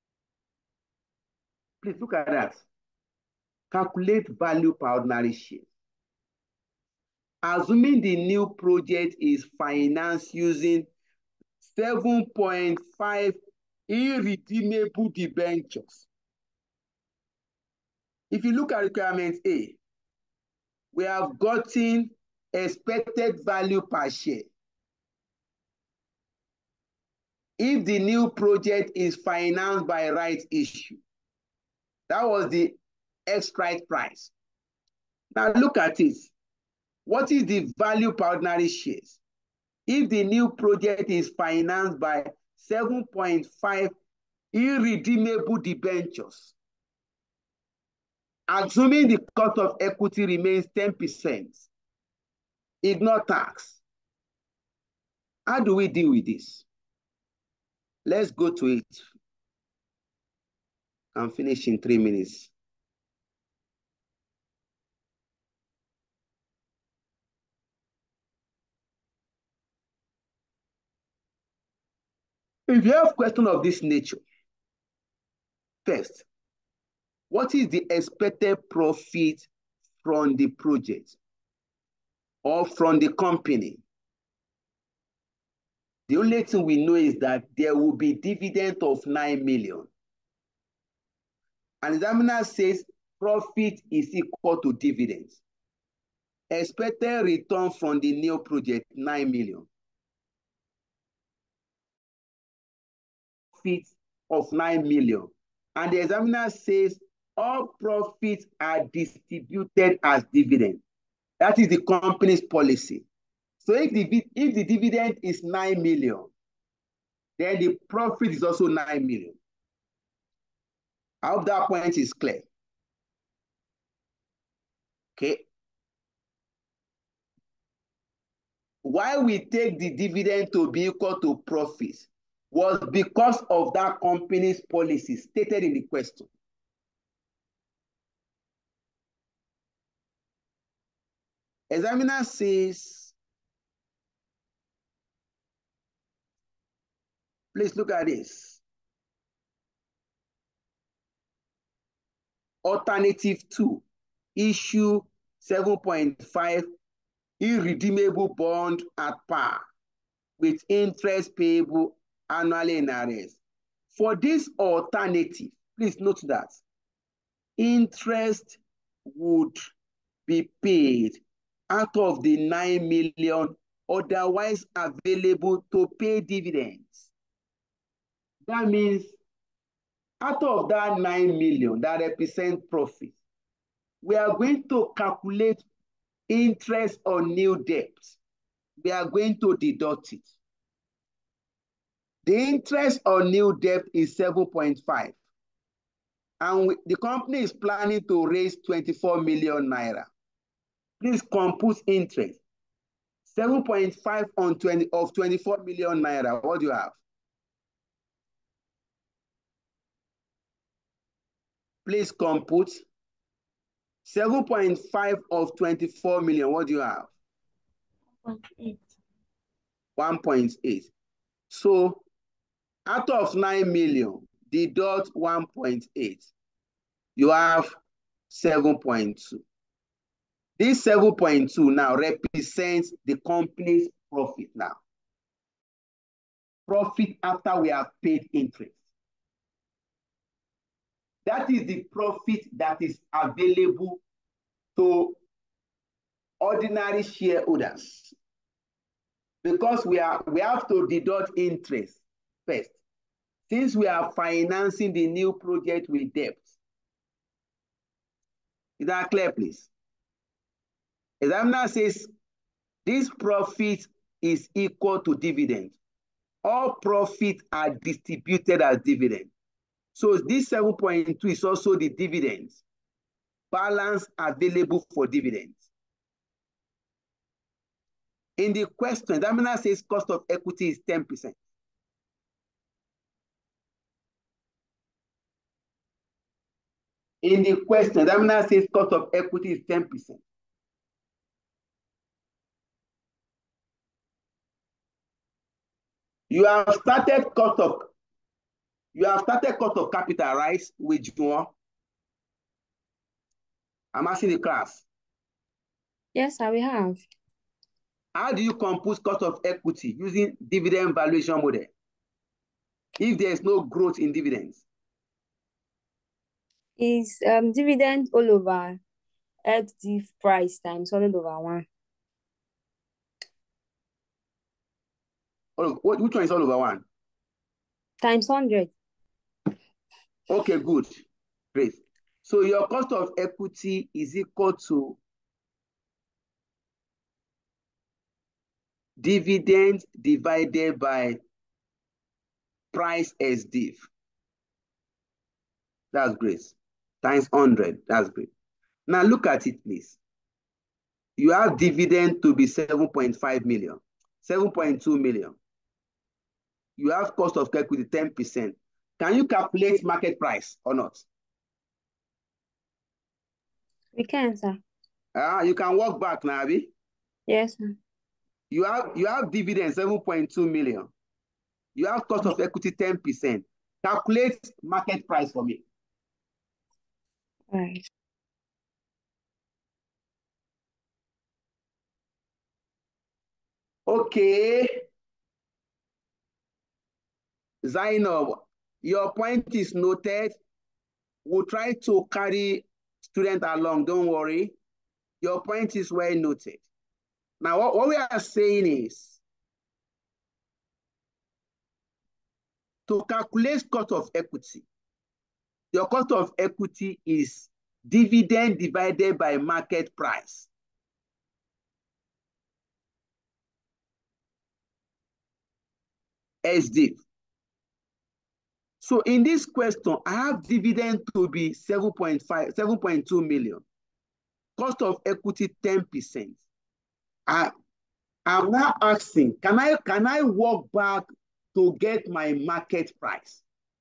Please look at that. Calculate value per ordinary share. Assuming the new project is financed using 7.5 irredeemable debentures. If you look at requirement A, we have gotten expected value per share. If the new project is financed by rights issue, that was the ex-right price. Now look at it. What is the value per ordinary shares? If the new project is financed by 7.5 irredeemable debentures, assuming the cost of equity remains 10%, ignore tax. How do we deal with this? Let's go to it. I'm finishing in 3 minutes. If you have a question of this nature, first, what is the expected profit from the project or from the company? The only thing we know is that there will be dividend of 9 million. And the examiner says profit is equal to dividends. Expected return from the new project, 9 million. Profit of 9 million. And the examiner says all profits are distributed as dividend. That is the company's policy. So if the dividend is 9 million, then the profit is also 9 million. I hope that point is clear. Okay. Why we take the dividend to be equal to profits was because of that company's policy stated in the question. Examiner says, please look at this. Alternative 2, issue 7.5 irredeemable bond at par with interest payable annually in arrears. For this alternative, please note that interest would be paid out of the 9 million otherwise available to pay dividends. That means out of that 9 million that represent profit, we are going to calculate interest on new debt. We are going to deduct it. The interest on new debt is 7.5. and the company is planning to raise 24 million naira. Please compute interest. 7.5 on 20 of 24 million naira. What do you have? Please compute 7.5 of 24 million. What do you have? 1.8. 1.8. So out of 9 million, deduct 1.8. You have 7.2. This 7.2 now represents the company's profit now. Profit after we have paid interest. That is the profit that is available to ordinary shareholders. Because we have to deduct interest first. Since we are financing the new project with debt. Is that clear, please? Examiner says this profit is equal to dividend. All profits are distributed as dividend. So this 7.2 is also the dividends. Balance available for dividends. In the question, examiner says cost of equity is 10%. In the question, examiner says cost of equity is 10%. You have started cost of capital, right? With Juan. I'm asking the class. Yes, sir, we have. How do you compute cost of equity using dividend valuation model if there is no growth in dividends? Is dividend all over FD price times 1/1. Oh, which one is all over 1? Times 100. Okay, good. Great. So your cost of equity is equal to dividend divided by price as div. That's great. Times 100. That's great. Now look at it, please. You have dividend to be 7.5 million, 7.2 million. You have cost of equity 10%. Can you calculate market price or not? We can, sir. You can walk back now, Abi. Yes, sir. You have dividend 7.2 million. You have cost of equity 10%. Calculate market price for me. All right. Okay. Zainab, your point is noted. We'll try to carry students along. Don't worry. Your point is well noted. Now, what we are saying is to calculate cost of equity. Your cost of equity is dividend divided by market price. SDIV. So in this question, I have dividend to be 7.2 million. Cost of equity 10%. I'm now asking, can I walk back to get my market price?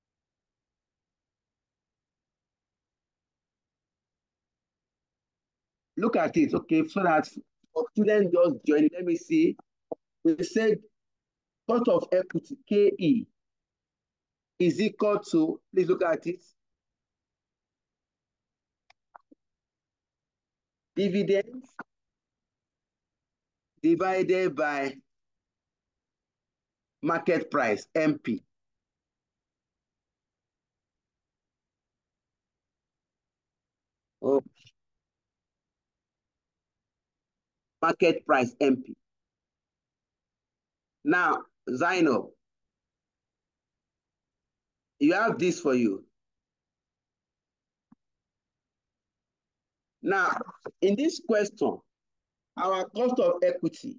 Look at it, okay, so that students just join. Let me see. We said cost of equity, KE, is equal to, please look at it, dividends divided by market price, MP. Oh. Market price, MP. Now, Zainab, you have this for you. Now, in this question, our cost of equity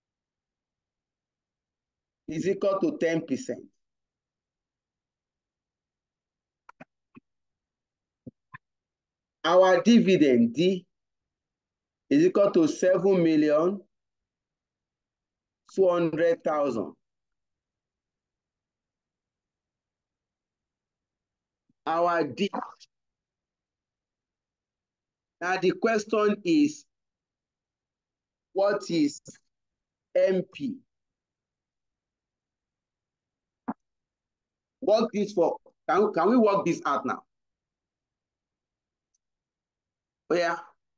is equal to 10%. Our dividend, D, is equal to 7,200,000. Our D. Now the question is, what is MP? Work this for, can we work this out now? Oh yeah.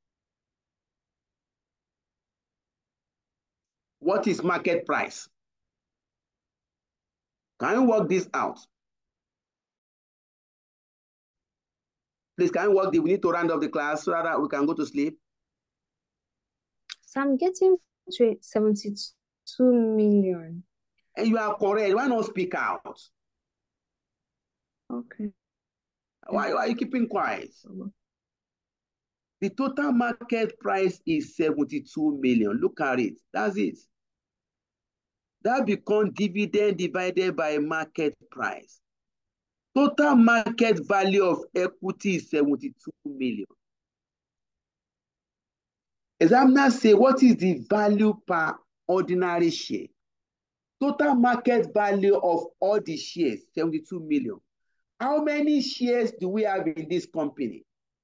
What is market price? Can you work this out? Please, can you work we need to round up the class so that we can go to sleep. So I'm getting to 72 million. And you are correct. Why not speak out? Okay. Why are you keeping quiet? The total market price is 72 million. Look at it. That's it. That becomes dividend divided by market price. Total market value of equity is 72 million. Examiner say, what is the value per ordinary share? Total market value of all the shares, 72 million. How many shares do we have in this company?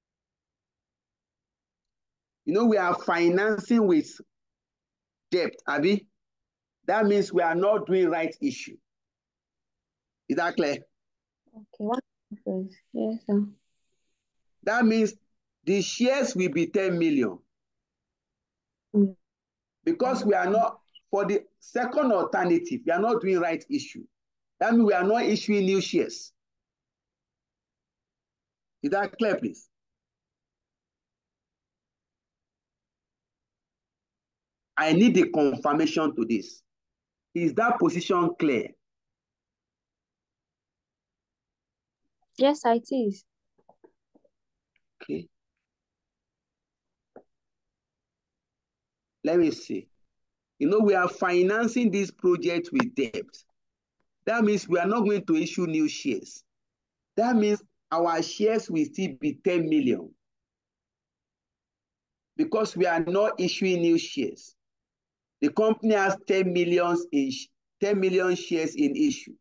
You know, we are financing with debt, Abi. That means we are not doing right issue. Is that clear? Okay, yes, sir. That means the shares will be 10 million. Because we are not, for the second alternative, we are not doing right issue. That means we are not issuing new shares. Is that clear, please? I need a confirmation to this. Is that position clear? Yes, it is. Okay. Let me see. You know, we are financing this project with debt. That means we are not going to issue new shares. That means our shares will still be 10 million. Because we are not issuing new shares. The company has 10 million shares in issue.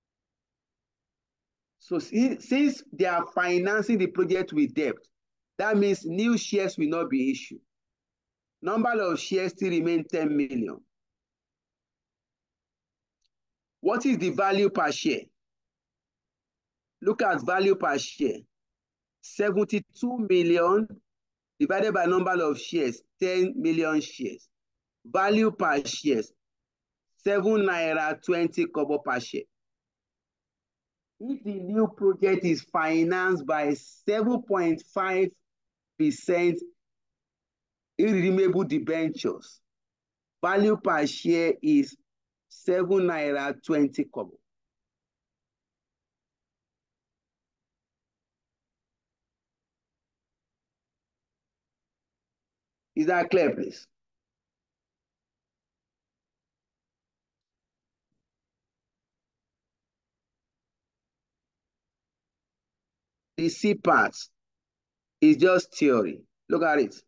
So since they are financing the project with debt, that means new shares will not be issued. Number of shares still remain 10 million. What is the value per share? Look at value per share. 72 million divided by number of shares, 10 million shares. Value per share, 7.20 naira per share. If the new project is financed by 7.5% irredeemable debentures, value per share is 7.20 naira. Is that clear, please? The C part is just theory. Look at it.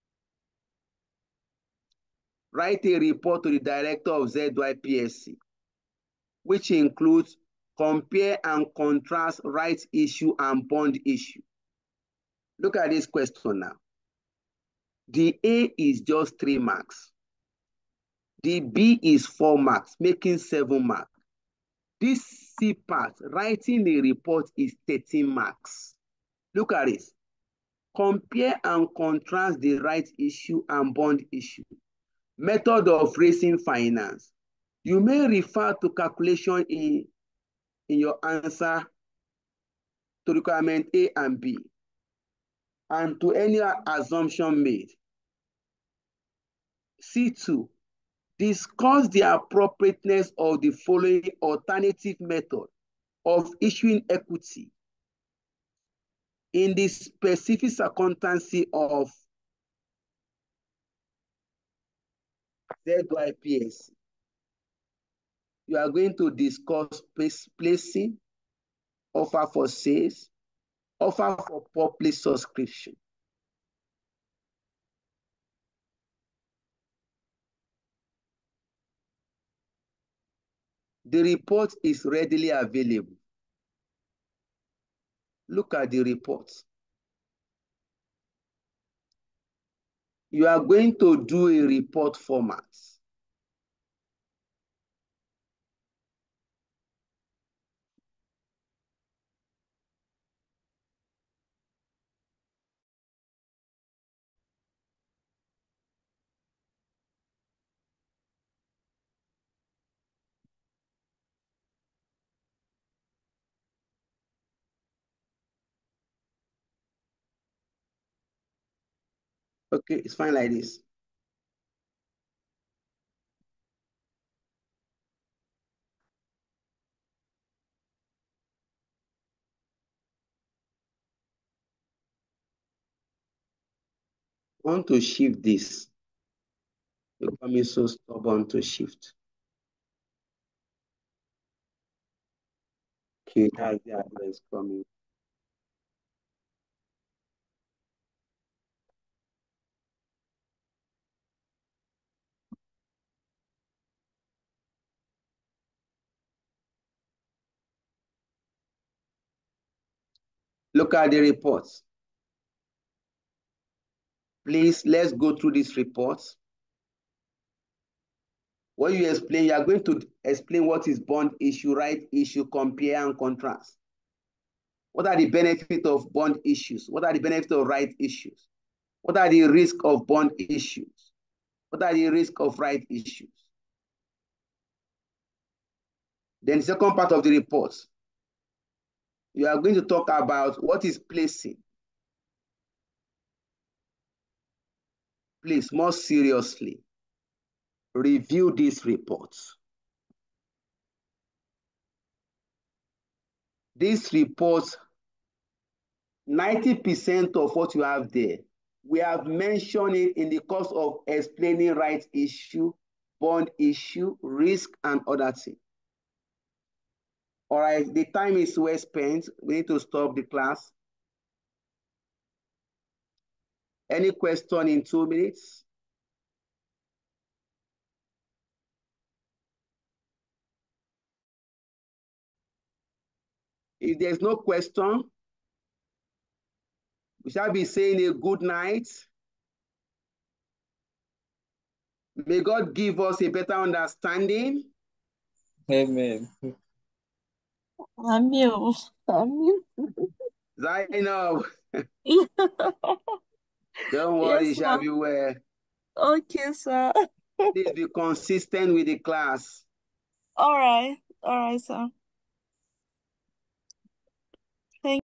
Write a report to the director of ZYPSC, which includes compare and contrast rights issue and bond issue. Look at this question now. The A is just 3 marks. The B is 4 marks, making 7 marks. This C part, writing a report, is 13 marks. Look at it. Compare and contrast the rights issue and bond issue. Method of raising finance. You may refer to calculation in your answer to requirement A and B, and to any assumption made. C2, discuss the appropriateness of the following alternative method of issuing equity in the specific circumstances of ZYPSC. You are going to discuss placing, offer for sales, offer for public subscription. The report is readily available. Look at the report. You are going to do a report format. Okay, it's fine like this. I want to shift this. You're becoming so stubborn to shift. Okay, that's the address coming. Look at the reports. Please, let's go through this report. When you explain, you are going to explain what is bond issue, right issue, compare and contrast. What are the benefits of bond issues? What are the benefits of right issues? What are the risks of bond issues? What are the risks of right issues? Then the second part of the report, you are going to talk about what is placing. Please, more seriously, review these reports. These reports, 90% of what you have there, we have mentioned it in the course of explaining right issue, bond issue, risk, and other things. All right, the time is well spent. We need to stop the class. Any question in 2 minutes? If there's no question, we shall be saying a good night. May God give us a better understanding. Amen. Amen. Amen. Zainab, Yeah. don't worry, Yes, shall ma'am. be well. Okay, sir. Please be consistent with the class. All right. All right, sir.